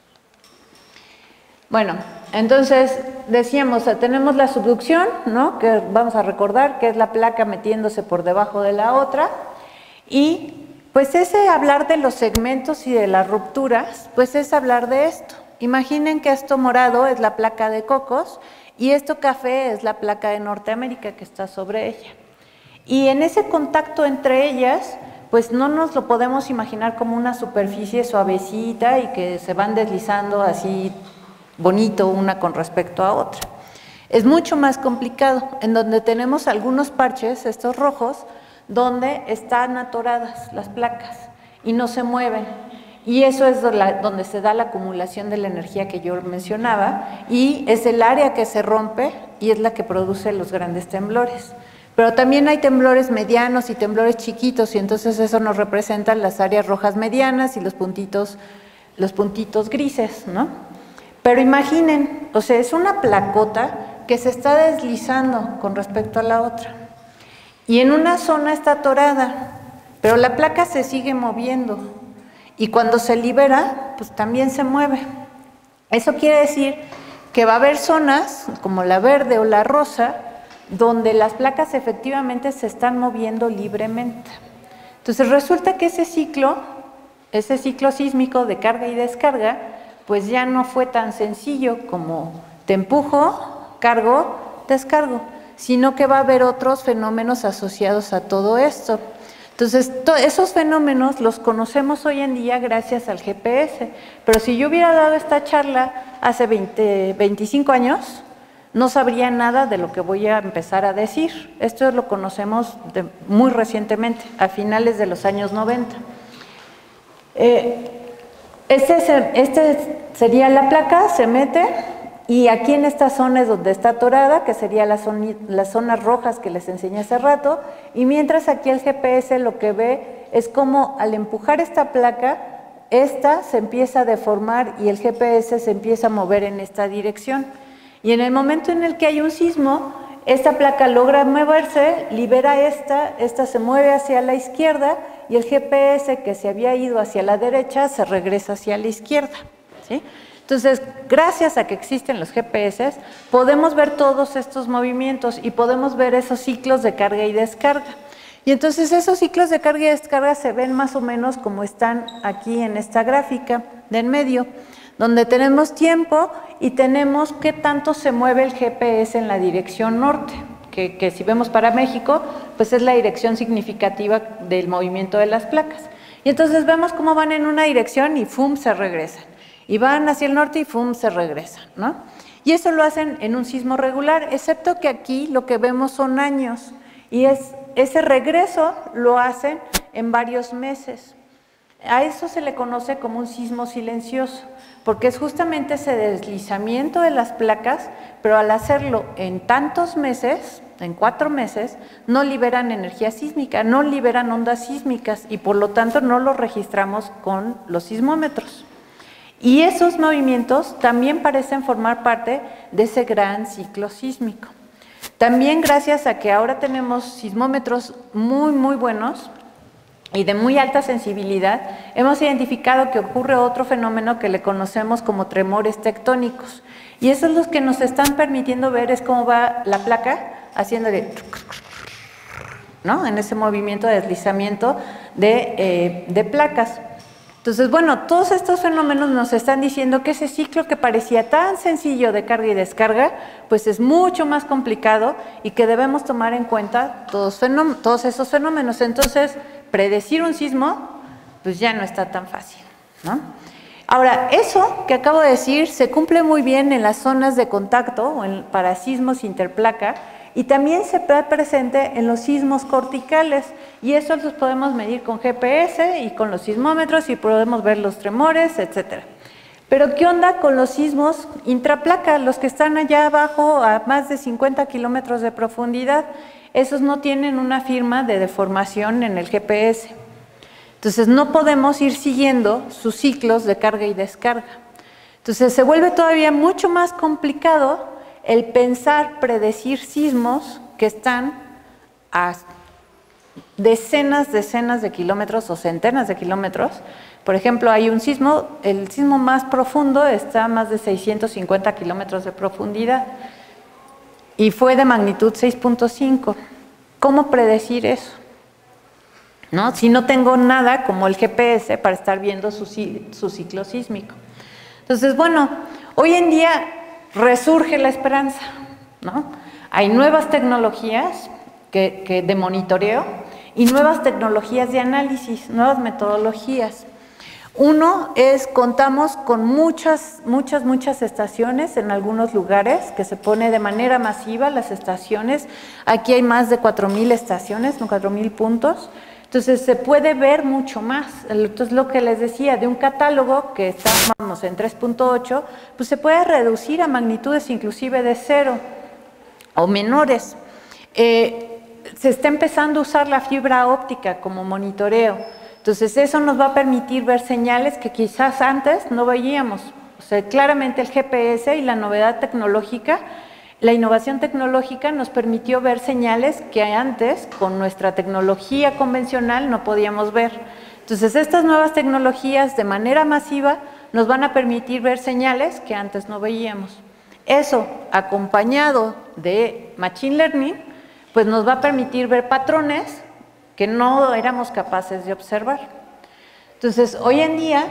Bueno, entonces decíamos, tenemos la subducción, ¿no? Que vamos a recordar que es la placa metiéndose por debajo de la otra, y pues ese hablar de los segmentos y de las rupturas, pues es hablar de esto. Imaginen que esto morado es la placa de Cocos y esto café es la placa de Norteamérica que está sobre ella. Y en ese contacto entre ellas, pues no nos lo podemos imaginar como una superficie suavecita y que se van deslizando así bonito una con respecto a otra. Es mucho más complicado, en donde tenemos algunos parches, estos rojos, donde están atoradas las placas y no se mueven. Y eso es donde se da la acumulación de la energía que yo mencionaba, y es el área que se rompe y es la que produce los grandes temblores. Pero también hay temblores medianos y temblores chiquitos, y entonces eso nos representa las áreas rojas medianas y los puntitos, los puntitos grises, ¿no? Pero imaginen, o sea, es una placota que se está deslizando con respecto a la otra. Y en una zona está atorada, pero la placa se sigue moviendo. Y cuando se libera, pues también se mueve. Eso quiere decir que va a haber zonas, como la verde o la rosa, donde las placas efectivamente se están moviendo libremente. Entonces resulta que ese ciclo, ese ciclo sísmico de carga y descarga, pues ya no fue tan sencillo como te empujo, cargo, descargo, sino que va a haber otros fenómenos asociados a todo esto. Entonces, esos fenómenos los conocemos hoy en día gracias al G P S, pero si yo hubiera dado esta charla hace veinte, veinticinco años, no sabría nada de lo que voy a empezar a decir. Esto lo conocemos de muy recientemente, a finales de los años noventa. Eh, Este, este sería la placa, se mete, y aquí en esta zona es donde está atorada, que sería la zona, las zonas rojas que les enseñé hace rato, y mientras aquí el G P S lo que ve es como al empujar esta placa, esta se empieza a deformar y el G P S se empieza a mover en esta dirección. Y en el momento en el que hay un sismo, esta placa logra moverse, libera esta, esta se mueve hacia la izquierda, y el G P S que se había ido hacia la derecha se regresa hacia la izquierda, ¿sí? Entonces, gracias a que existen los G P S, podemos ver todos estos movimientos y podemos ver esos ciclos de carga y descarga. Y entonces esos ciclos de carga y descarga se ven más o menos como están aquí en esta gráfica de en medio, donde tenemos tiempo y tenemos qué tanto se mueve el G P S en la dirección norte. Que, que si vemos para México, pues es la dirección significativa del movimiento de las placas. Y entonces vemos cómo van en una dirección y ¡fum!, se regresan. Y van hacia el norte y ¡fum!, se regresan, ¿no? Y eso lo hacen en un sismo regular, excepto que aquí lo que vemos son años. Y es, ese regreso lo hacen en varios meses. A eso se le conoce como un sismo silencioso, porque es justamente ese deslizamiento de las placas, pero al hacerlo en tantos meses, en cuatro meses, no liberan energía sísmica, no liberan ondas sísmicas y por lo tanto no lo registramos con los sismómetros. Y esos movimientos también parecen formar parte de ese gran ciclo sísmico. También gracias a que ahora tenemos sismómetros muy, muy buenos, y de muy alta sensibilidad, hemos identificado que ocurre otro fenómeno que le conocemos como tremores tectónicos. Y esos los que nos están permitiendo ver es cómo va la placa haciéndole, ¿no?, en ese movimiento de deslizamiento de, eh, de placas. Entonces, bueno, todos estos fenómenos nos están diciendo que ese ciclo que parecía tan sencillo de carga y descarga, pues es mucho más complicado y que debemos tomar en cuenta todos, todos esos fenómenos. Entonces, predecir un sismo, pues ya no está tan fácil, ¿no? Ahora, eso que acabo de decir se cumple muy bien en las zonas de contacto o en, para sismos interplaca, y también se ve presente en los sismos corticales, y eso los podemos medir con G P S y con los sismómetros y podemos ver los tremores, etcétera. Pero ¿qué onda con los sismos intraplaca, los que están allá abajo a más de cincuenta kilómetros de profundidad? Esos no tienen una firma de deformación en el G P S. Entonces no podemos ir siguiendo sus ciclos de carga y descarga. Entonces se vuelve todavía mucho más complicado el pensar, predecir sismos que están a decenas, decenas de kilómetros o centenas de kilómetros. Por ejemplo, hay un sismo, el sismo más profundo está a más de seiscientos cincuenta kilómetros de profundidad y fue de magnitud seis punto cinco. ¿Cómo predecir eso? ¿No? Si no tengo nada como el G P S para estar viendo su, su ciclo sísmico. Entonces, bueno, hoy en día resurge la esperanza, ¿no? Hay nuevas tecnologías que, que de monitoreo y nuevas tecnologías de análisis, nuevas metodologías. Uno es, contamos con muchas, muchas, muchas estaciones en algunos lugares, que se pone de manera masiva las estaciones. Aquí hay más de cuatro mil estaciones, cuatro mil puntos. Entonces se puede ver mucho más. Entonces lo que les decía, de un catálogo que estábamos en tres punto ocho, pues se puede reducir a magnitudes inclusive de cero o menores. Eh, se está empezando a usar la fibra óptica como monitoreo. Entonces eso nos va a permitir ver señales que quizás antes no veíamos. O sea, claramente el G P S y la novedad tecnológica, la innovación tecnológica nos permitió ver señales que antes con nuestra tecnología convencional no podíamos ver. Entonces estas nuevas tecnologías de manera masiva nos van a permitir ver señales que antes no veíamos. Eso, acompañado de Machine Learning, pues nos va a permitir ver patrones que no éramos capaces de observar. Entonces, hoy en día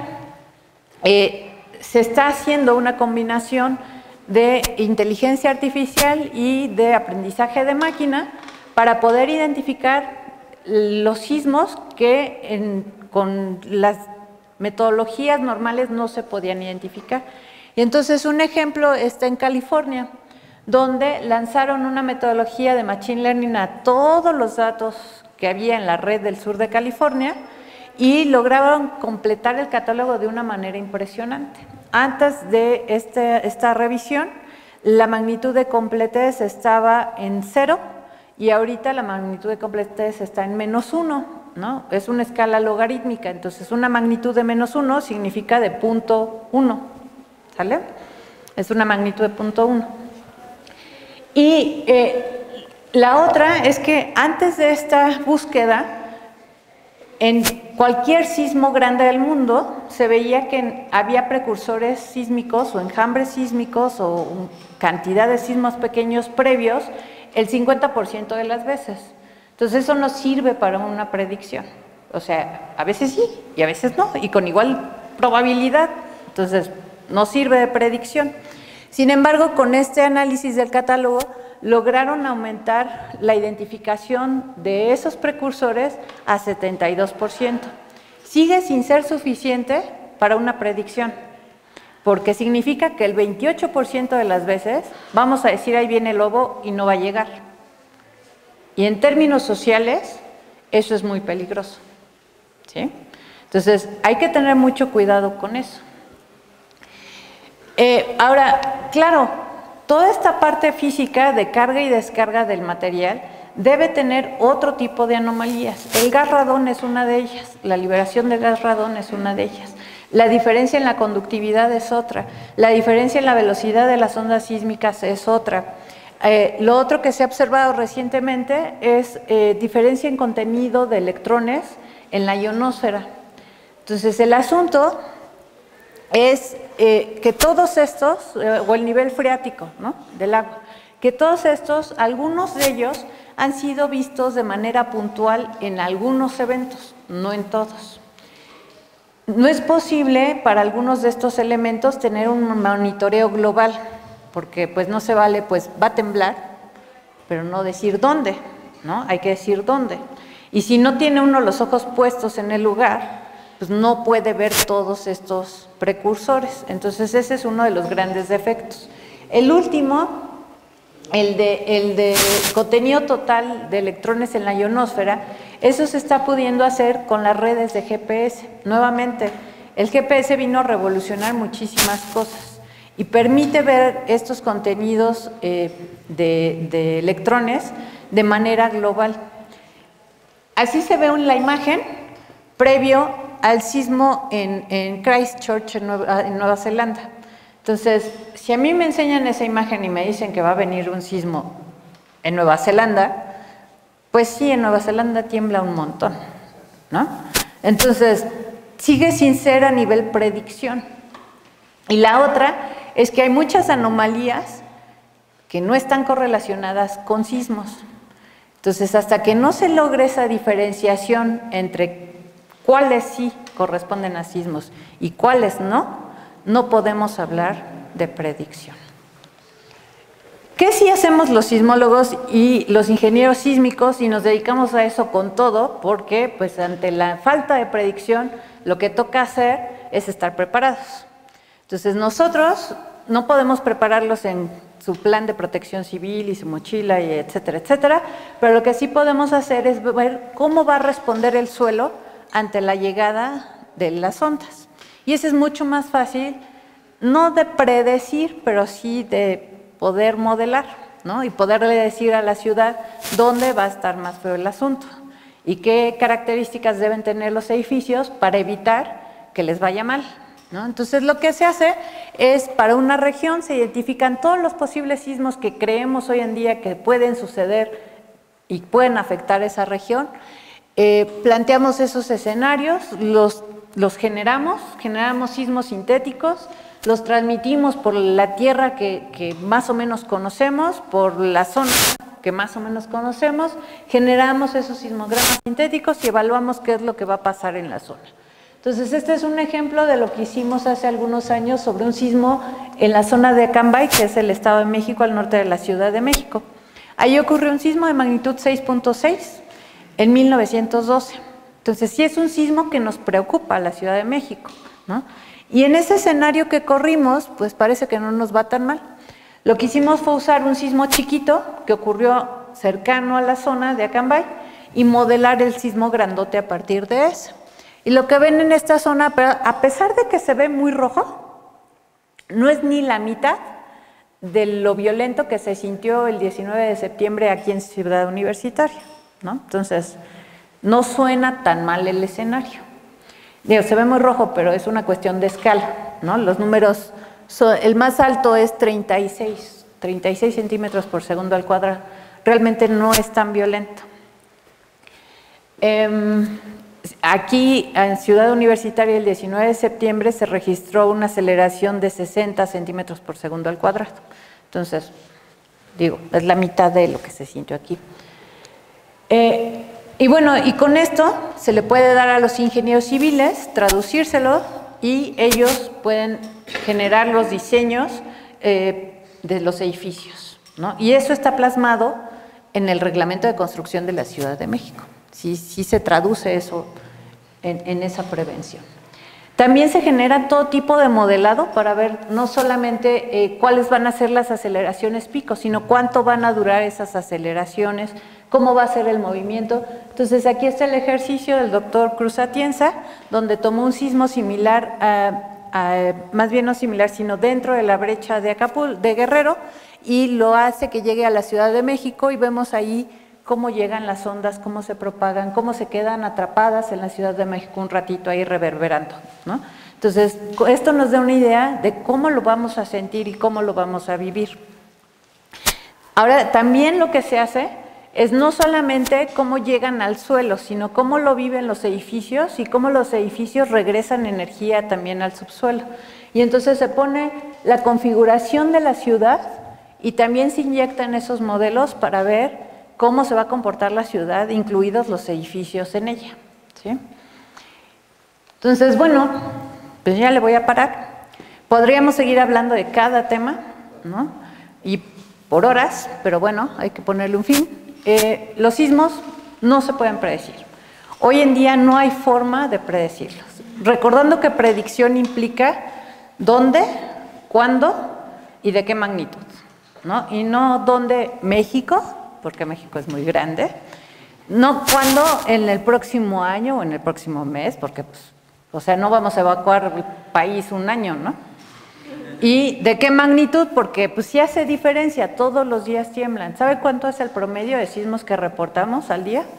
eh, se está haciendo una combinación de inteligencia artificial y de aprendizaje de máquina para poder identificar los sismos que en, con las metodologías normales no se podían identificar. Y entonces un ejemplo está en California, donde lanzaron una metodología de Machine Learning a todos los datos que había en la red del sur de California y lograron completar el catálogo de una manera impresionante. Antes de este, esta revisión, la magnitud de completez estaba en cero y ahorita la magnitud de completez está en menos uno, ¿no? Es una escala logarítmica, entonces una magnitud de menos uno significa de punto uno, ¿sale? Es una magnitud de punto uno. Y eh, la otra es que antes de esta búsqueda, en cualquier sismo grande del mundo, se veía que había precursores sísmicos o enjambres sísmicos o cantidad de sismos pequeños previos el cincuenta por ciento de las veces. Entonces eso nos sirve para una predicción. O sea, a veces sí y a veces no, y con igual probabilidad. Entonces, nos sirve de predicción. Sin embargo, con este análisis del catálogo, lograron aumentar la identificación de esos precursores a setenta y dos por ciento. Sigue sin ser suficiente para una predicción, porque significa que el veintiocho por ciento de las veces vamos a decir ahí viene el lobo y no va a llegar. Y en términos sociales, eso es muy peligroso, ¿sí? Entonces, hay que tener mucho cuidado con eso. Eh, ahora, claro, toda esta parte física de carga y descarga del material debe tener otro tipo de anomalías. El gas radón es una de ellas, la liberación de gas radón es una de ellas. La diferencia en la conductividad es otra, la diferencia en la velocidad de las ondas sísmicas es otra. Eh, lo otro que se ha observado recientemente es eh, diferencia en contenido de electrones en la ionosfera. Entonces, el asunto es eh, que todos estos, eh, o el nivel freático, ¿no?, del agua, que todos estos, algunos de ellos han sido vistos de manera puntual en algunos eventos, no en todos. No es posible para algunos de estos elementos tener un monitoreo global, porque pues no se vale, pues va a temblar, pero no decir dónde, ¿no? Hay que decir dónde. Y si no tiene uno los ojos puestos en el lugar, pues no puede ver todos estos precursores. Entonces ese es uno de los grandes defectos. El último, el de, el de contenido total de electrones en la ionosfera, eso se está pudiendo hacer con las redes de G P S. Nuevamente, el G P S vino a revolucionar muchísimas cosas y permite ver estos contenidos eh, de, de electrones de manera global. Así se ve en la imagen previo al sismo en, en Christchurch, en Nueva, en Nueva Zelanda. Entonces, si a mí me enseñan esa imagen y me dicen que va a venir un sismo en Nueva Zelanda, pues sí, en Nueva Zelanda tiembla un montón, ¿no? Entonces, sigue sin ser a nivel predicción. Y la otra es que hay muchas anomalías que no están correlacionadas con sismos. Entonces, hasta que no se logre esa diferenciación entre cuáles sí corresponden a sismos y cuáles no, no podemos hablar de predicción. ¿Qué sí hacemos los sismólogos y los ingenieros sísmicos y nos dedicamos a eso con todo? Porque pues ante la falta de predicción lo que toca hacer es estar preparados. Entonces nosotros no podemos prepararlos en su plan de protección civil y su mochila y etcétera, etcétera, pero lo que sí podemos hacer es ver cómo va a responder el suelo ante la llegada de las ondas. Y eso es mucho más fácil, no de predecir, pero sí de poder modelar, ¿no? Y poderle decir a la ciudad dónde va a estar más feo el asunto y qué características deben tener los edificios para evitar que les vaya mal, ¿no? Entonces, lo que se hace es, para una región se identifican todos los posibles sismos que creemos hoy en día que pueden suceder y pueden afectar esa región. Eh, planteamos esos escenarios, los los generamos, generamos sismos sintéticos, los transmitimos por la tierra que, que más o menos conocemos, por la zona que más o menos conocemos, generamos esos sismogramas sintéticos y evaluamos qué es lo que va a pasar en la zona. Entonces, este es un ejemplo de lo que hicimos hace algunos años sobre un sismo en la zona de Acambay, que es el Estado de México, al norte de la Ciudad de México. Ahí ocurrió un sismo de magnitud seis punto seis en mil novecientos doce. Entonces, sí es un sismo que nos preocupa a la Ciudad de México, ¿no? Y en ese escenario que corrimos, pues parece que no nos va tan mal. Lo que hicimos fue usar un sismo chiquito que ocurrió cercano a la zona de Acambay y modelar el sismo grandote a partir de ese. Y lo que ven en esta zona, a pesar de que se ve muy rojo, no es ni la mitad de lo violento que se sintió el diecinueve de septiembre aquí en Ciudad Universitaria, ¿no? Entonces, no suena tan mal el escenario. Digo, se ve muy rojo, pero es una cuestión de escala, ¿no? Los números, son, el más alto es treinta y seis centímetros por segundo al cuadrado. Realmente no es tan violento. Eh, aquí, en Ciudad Universitaria, el diecinueve de septiembre, se registró una aceleración de sesenta centímetros por segundo al cuadrado. Entonces, digo, es la mitad de lo que se sintió aquí. Eh, Y bueno, y con esto se le puede dar a los ingenieros civiles, traducírselo, y ellos pueden generar los diseños eh, de los edificios, ¿no? Y eso está plasmado en el Reglamento de Construcción de la Ciudad de México. Sí, sí se traduce eso en, en esa prevención. También se genera todo tipo de modelado para ver no solamente eh, cuáles van a ser las aceleraciones pico, sino cuánto van a durar esas aceleraciones, cómo va a ser el movimiento. Entonces, aquí está el ejercicio del doctor Cruz Atienza, donde tomó un sismo similar, a, a, más bien no similar, sino dentro de la brecha de Acapulco, de Guerrero, y lo hace que llegue a la Ciudad de México, y vemos ahí cómo llegan las ondas, cómo se propagan, cómo se quedan atrapadas en la Ciudad de México un ratito ahí reverberando, ¿no? Entonces, esto nos da una idea de cómo lo vamos a sentir y cómo lo vamos a vivir. Ahora, también lo que se hace es no solamente cómo llegan al suelo, sino cómo lo viven los edificios y cómo los edificios regresan energía también al subsuelo. Y entonces se pone la configuración de la ciudad y también se inyectan esos modelos para ver cómo se va a comportar la ciudad, incluidos los edificios en ella, ¿sí? Entonces, bueno, pues ya le voy a parar. Podríamos seguir hablando de cada tema, ¿no? Y por horas, pero bueno, hay que ponerle un fin. Eh, los sismos no se pueden predecir. Hoy en día no hay forma de predecirlos. Recordando que predicción implica dónde, cuándo y de qué magnitud, ¿no? Y no dónde México, porque México es muy grande, no cuándo en el próximo año o en el próximo mes, porque pues, o sea, no vamos a evacuar el país un año, ¿no? ¿Y de qué magnitud? Porque pues sí hace diferencia, todos los días tiemblan. ¿Sabe cuánto es el promedio de sismos que reportamos al día?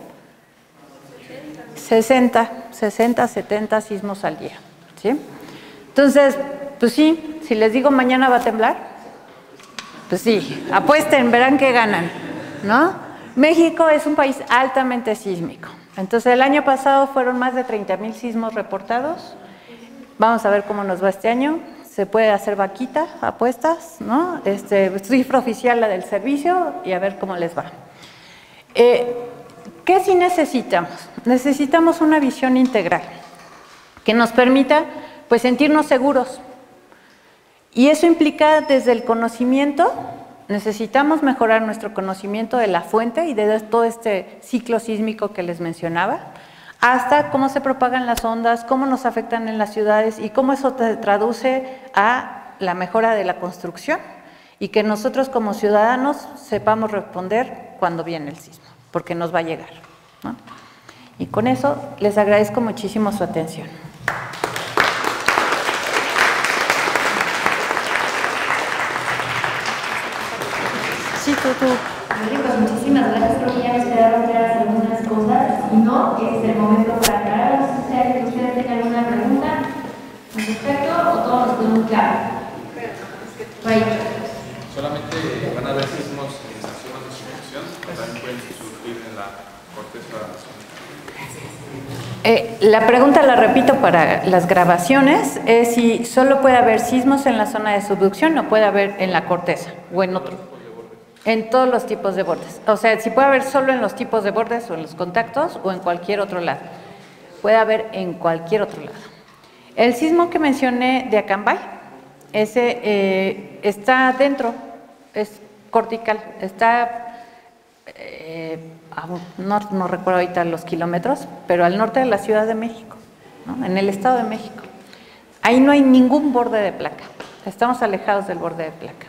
sesenta, sesenta, setenta sismos al día, ¿sí? Entonces, pues sí, Si les digo mañana va a temblar, pues sí, apuesten, verán que ganan, ¿no? México es un país altamente sísmico. Entonces, el año pasado fueron más de treinta mil sismos reportados. Vamos a ver cómo nos va este año. Se puede hacer vaquita, apuestas, ¿no? Este, cifra oficial la del servicio y a ver cómo les va. Eh, ¿Qué sí necesitamos? Necesitamos una visión integral que nos permita, pues, sentirnos seguros. Y eso implica desde el conocimiento, necesitamos mejorar nuestro conocimiento de la fuente y de todo este ciclo sísmico que les mencionaba, hasta cómo se propagan las ondas, cómo nos afectan en las ciudades y cómo eso se traduce a la mejora de la construcción y que nosotros como ciudadanos sepamos responder cuando viene el sismo, porque nos va a llegar, ¿no? Y con eso les agradezco muchísimo su atención. Sí, tú, tú. Pues muchísimas gracias, creo que ya nos quedaron claras algunas cosas. Si no, es el momento para aclarar. No sé si ustedes tengan alguna pregunta al respecto o todo nos quedó muy claro. Solamente van a haber sismos en las zonas de subducción, también pueden surgir en la corteza. Eh, la pregunta la repito para las grabaciones, es si solo puede haber sismos en la zona de subducción o puede haber en la corteza o en otro. En todos los tipos de bordes. O sea, si puede haber solo en los tipos de bordes o en los contactos o en cualquier otro lado. Puede haber en cualquier otro lado. El sismo que mencioné de Acambay, ese eh, está dentro, es cortical, está, eh, no, no recuerdo ahorita los kilómetros, pero al norte de la Ciudad de México, ¿no? En el Estado de México. Ahí no hay ningún borde de placa, estamos alejados del borde de placa.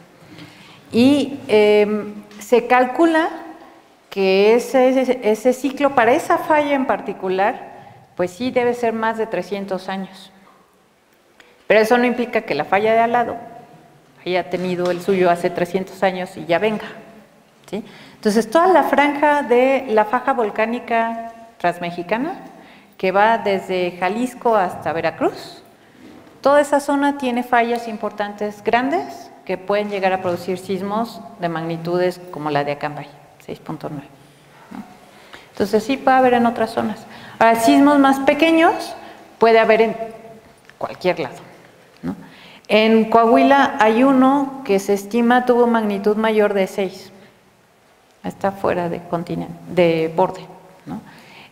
Y eh, se calcula que ese, ese, ese ciclo para esa falla en particular, pues sí debe ser más de trescientos años. Pero eso no implica que la falla de al lado haya tenido el suyo hace trescientos años y ya venga, ¿sí? Entonces, toda la franja de la faja volcánica transmexicana, que va desde Jalisco hasta Veracruz, toda esa zona tiene fallas importantes grandes, que pueden llegar a producir sismos de magnitudes como la de Acambay, seis punto nueve, ¿no? Entonces sí puede haber en otras zonas. Ahora, sismos más pequeños puede haber en cualquier lado, ¿no? En Coahuila hay uno que se estima tuvo magnitud mayor de seis, está fuera de continente, de borde, ¿no?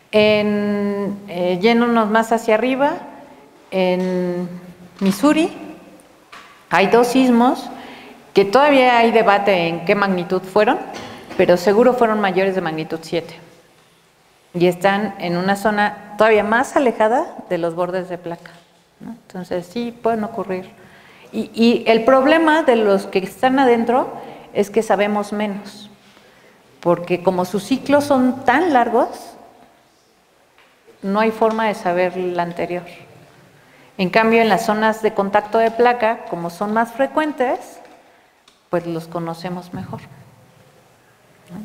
En, eh, yéndonos más hacia arriba, en Missouri hay dos sismos que todavía hay debate en qué magnitud fueron, pero seguro fueron mayores de magnitud siete. Y están en una zona todavía más alejada de los bordes de placa, ¿no? Entonces sí pueden ocurrir. Y, y el problema de los que están adentro es que sabemos menos, porque como sus ciclos son tan largos, no hay forma de saber la anterior. En cambio, en las zonas de contacto de placa, como son más frecuentes, pues los conocemos mejor, ¿no?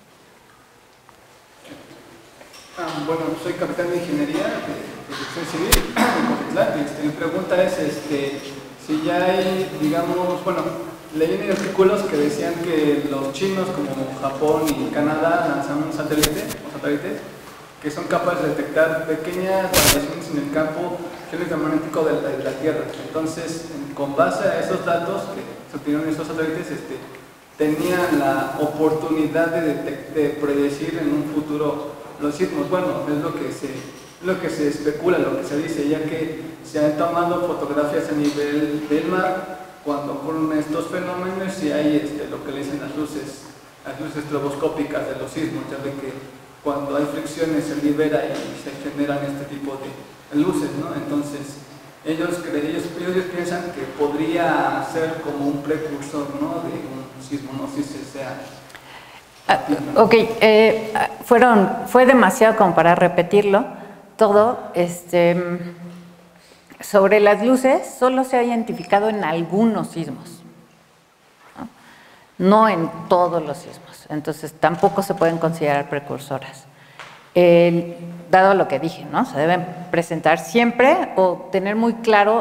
Ah, bueno, soy capitán de ingeniería de protección civil en Cotitlán. Este, mi pregunta es este, si ya hay, digamos, bueno, leí en artículos que decían que los chinos como Japón y Canadá lanzan un satélite, o satélites, que son capaces de detectar pequeñas variaciones en el campo electromagnético de la, de la Tierra. Entonces, con base a esos datos que se obtuvieron estos satélites, este, tenían la oportunidad de, de predecir en un futuro los sismos. Bueno, es lo que se, lo que se especula, lo que se dice, ya que se han tomado fotografías a nivel del mar cuando ocurren estos fenómenos y hay este, lo que le dicen las luces, las luces estroboscópicas de los sismos, ya de que cuando hay fricciones se libera y se generan este tipo de luces, ¿no? Entonces, ellos, ellos, ellos piensan que podría ser como un precursor, ¿no?, de un sismo, no sé si sea... Uh, ok, eh, fueron, fue demasiado como para repetirlo todo. Este, sobre las luces, solo se ha identificado en algunos sismos, ¿no? No en todos los sismos, entonces tampoco se pueden considerar precursoras. El, dado lo que dije, ¿no? Se deben presentar siempre o tener muy claro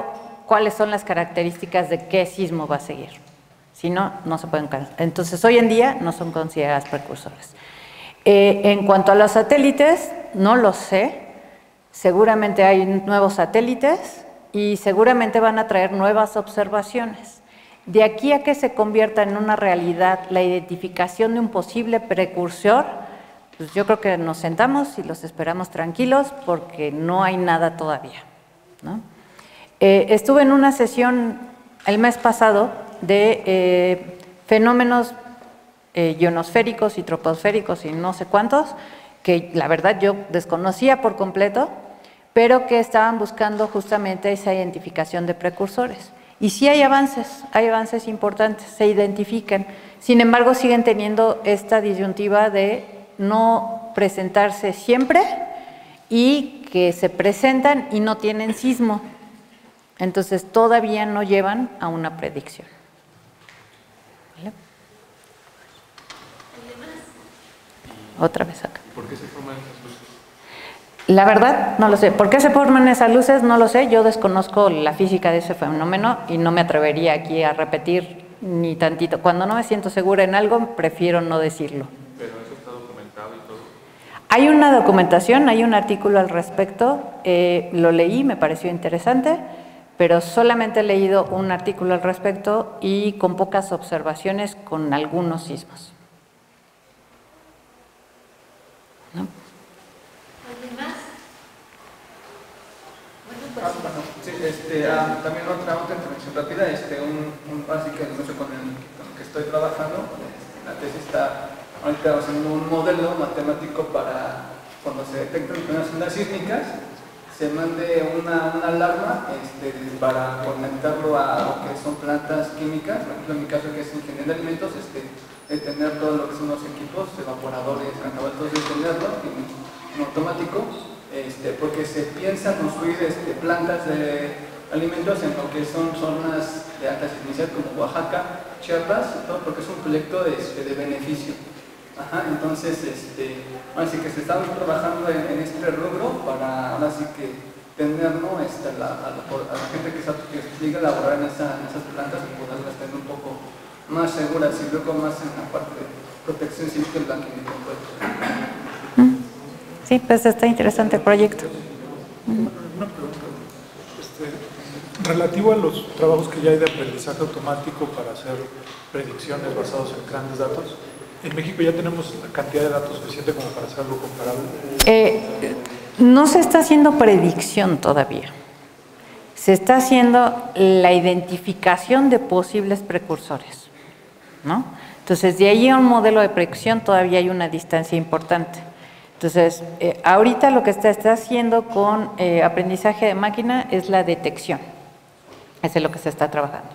cuáles son las características de qué sismo va a seguir. Si no, no se pueden. Entonces, hoy en día no son consideradas precursores. Eh, en cuanto a los satélites, no lo sé. Seguramente hay nuevos satélites y seguramente van a traer nuevas observaciones. De aquí a que se convierta en una realidad la identificación de un posible precursor, pues yo creo que nos sentamos y los esperamos tranquilos porque no hay nada todavía, ¿no? Eh, estuve en una sesión el mes pasado de eh, fenómenos eh, ionosféricos y troposféricos y no sé cuántos, que la verdad yo desconocía por completo, pero que estaban buscando justamente esa identificación de precursores. Y sí hay avances, hay avances importantes, se identifican. Sin embargo, siguen teniendo esta disyuntiva de no presentarse siempre y que se presentan y no tienen sismo. Entonces, todavía no llevan a una predicción. ¿Vale? Otra vez acá. ¿Por qué se forman esas luces? La verdad, no lo sé. ¿Por qué se forman esas luces? No lo sé. Yo desconozco la física de ese fenómeno y no me atrevería aquí a repetir ni tantito. Cuando no me siento segura en algo, prefiero no decirlo. Pero eso está documentado y todo. Hay una documentación, hay un artículo al respecto. Eh, lo leí, me pareció interesante, pero solamente he leído un artículo al respecto y con pocas observaciones con algunos sismos. ¿No? Ah, bueno, sí, este, ah, también otra, otra intervención rápida, este, un, un así que el negocio con el, con el que estoy trabajando, este, la tesis está ahorita haciendo un modelo matemático para cuando se detectan primeras ondas sísmicas, se mande una, una alarma este, para conectarlo a lo que son plantas químicas, por ejemplo en mi caso que es ingeniería de alimentos, este, de tener todo lo que son los equipos, evaporadores, canabatos, de tenerlo en, en automático. Este, porque se piensa construir este, plantas de alimentos en lo que son zonas de alta sismicidad como Oaxaca, Chiapas, todo porque es un proyecto de, este, de beneficio. Ajá, entonces, este, así que se está trabajando en, en este rubro para ahora sí que tener ¿no? este, la, a, la, a la gente que, está, que llega a laborar en, esa, en esas plantas y poderlas tener un poco más seguras y luego más en la parte de protección civil del blanqueo y compuesto. Sí, pues está interesante el proyecto. Una pregunta. Este, relativo a los trabajos que ya hay de aprendizaje automático para hacer predicciones basados en grandes datos, ¿en México ya tenemos la cantidad de datos suficiente como para hacer algo comparable? Eh, no se está haciendo predicción todavía. Se está haciendo la identificación de posibles precursores, ¿no? Entonces, de ahí a un modelo de predicción todavía hay una distancia importante. Entonces, eh, ahorita lo que está, está haciendo con eh, aprendizaje de máquina es la detección. Eso es lo que se está trabajando.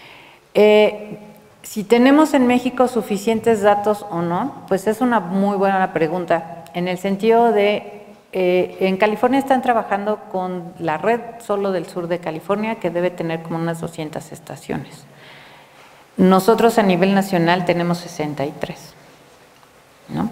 Eh, si tenemos en México suficientes datos o no, pues es una muy buena pregunta, en el sentido de, eh, en California están trabajando con la red solo del sur de California, que debe tener como unas doscientas estaciones. Nosotros a nivel nacional tenemos sesenta y tres, ¿no?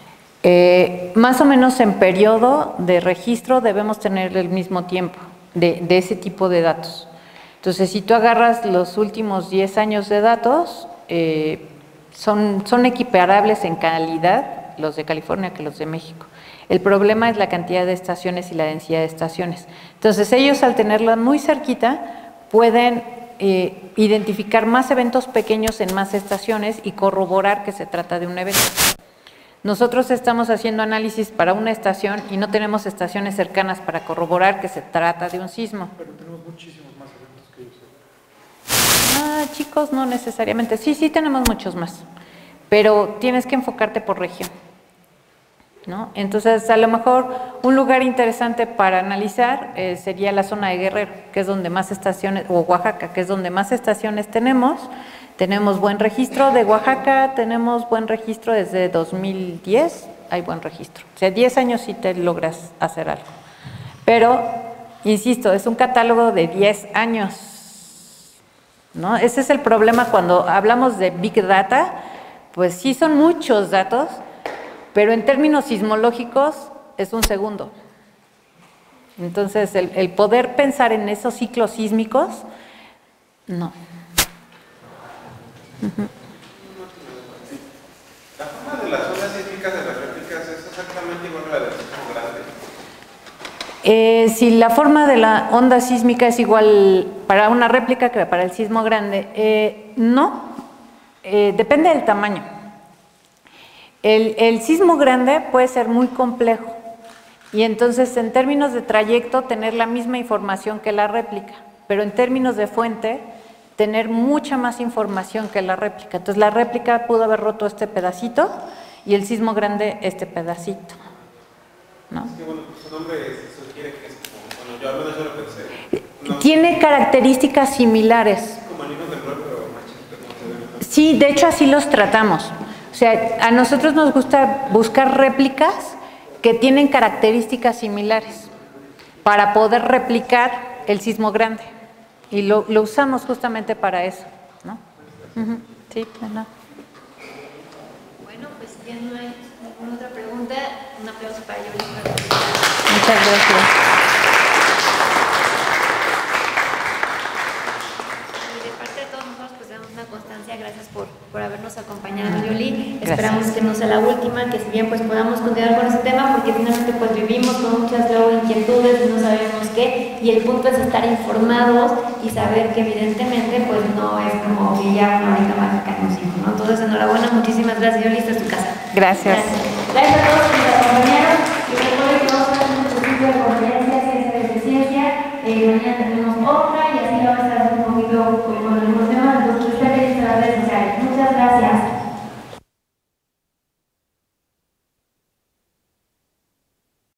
Eh, más o menos en periodo de registro debemos tener el mismo tiempo de, de ese tipo de datos. Entonces, si tú agarras los últimos diez años de datos, eh, son, son equiparables en calidad los de California que los de México. El problema es la cantidad de estaciones y la densidad de estaciones. Entonces, ellos al tenerla muy cerquita pueden eh, identificar más eventos pequeños en más estaciones y corroborar que se trata de un evento. Nosotros estamos haciendo análisis para una estación y no tenemos estaciones cercanas para corroborar que se trata de un sismo. Pero tenemos muchísimos más eventos que ellos. Ah, chicos, no necesariamente. Sí, sí tenemos muchos más, pero tienes que enfocarte por región, ¿no? Entonces, a lo mejor un lugar interesante para analizar eh, sería la zona de Guerrero, que es donde más estaciones, o Oaxaca, que es donde más estaciones tenemos. Tenemos buen registro de Oaxaca, tenemos buen registro desde dos mil diez, hay buen registro. O sea, diez años sí te logras hacer algo. Pero, insisto, es un catálogo de diez años, ¿no? Ese es el problema cuando hablamos de Big Data, pues sí son muchos datos, pero en términos sismológicos es un segundo. Entonces, el, el poder pensar en esos ciclos sísmicos, no. Uh-huh. ¿La forma de las ondas sísmicas de las réplicas es exactamente igual a la del sismo grande? Eh, si la forma de la onda sísmica es igual para una réplica que para el sismo grande, eh, no, eh, depende del tamaño. El, el sismo grande puede ser muy complejo y entonces en términos de trayecto tener la misma información que la réplica, pero en términos de fuente tener mucha más información que la réplica. Entonces la réplica pudo haber roto este pedacito y el sismo grande este pedacito, ¿no? Es que bueno, pues su nombre sugiere que es como, bueno, yo al menos yo lo pensé. No, tiene características similares. como el hilo del rol, pero más chiquito, ¿no? Sí, de hecho así los tratamos. O sea, a nosotros nos gusta buscar réplicas que tienen características similares para poder replicar el sismo grande. Y lo, lo usamos justamente para eso, ¿no? Uh-huh. Sí, no. Bueno, pues ya no hay ninguna otra pregunta. Un aplauso para Yoli. Muchas gracias. Y de parte de todos nosotros, pues damos una constancia. Gracias por, por habernos acompañado, Yoli. Gracias. Esperamos que no sea la última, que si bien pues podamos continuar con este tema, porque finalmente pues vivimos con muchas luego inquietudes y no sabemos qué, y el punto es estar informados y saber que evidentemente pues no es como que ya una horita mágica nos hizo, ¿no? Entonces, enhorabuena, muchísimas gracias, Yoli, esta es tu casa. Gracias. Gracias, gracias a todos.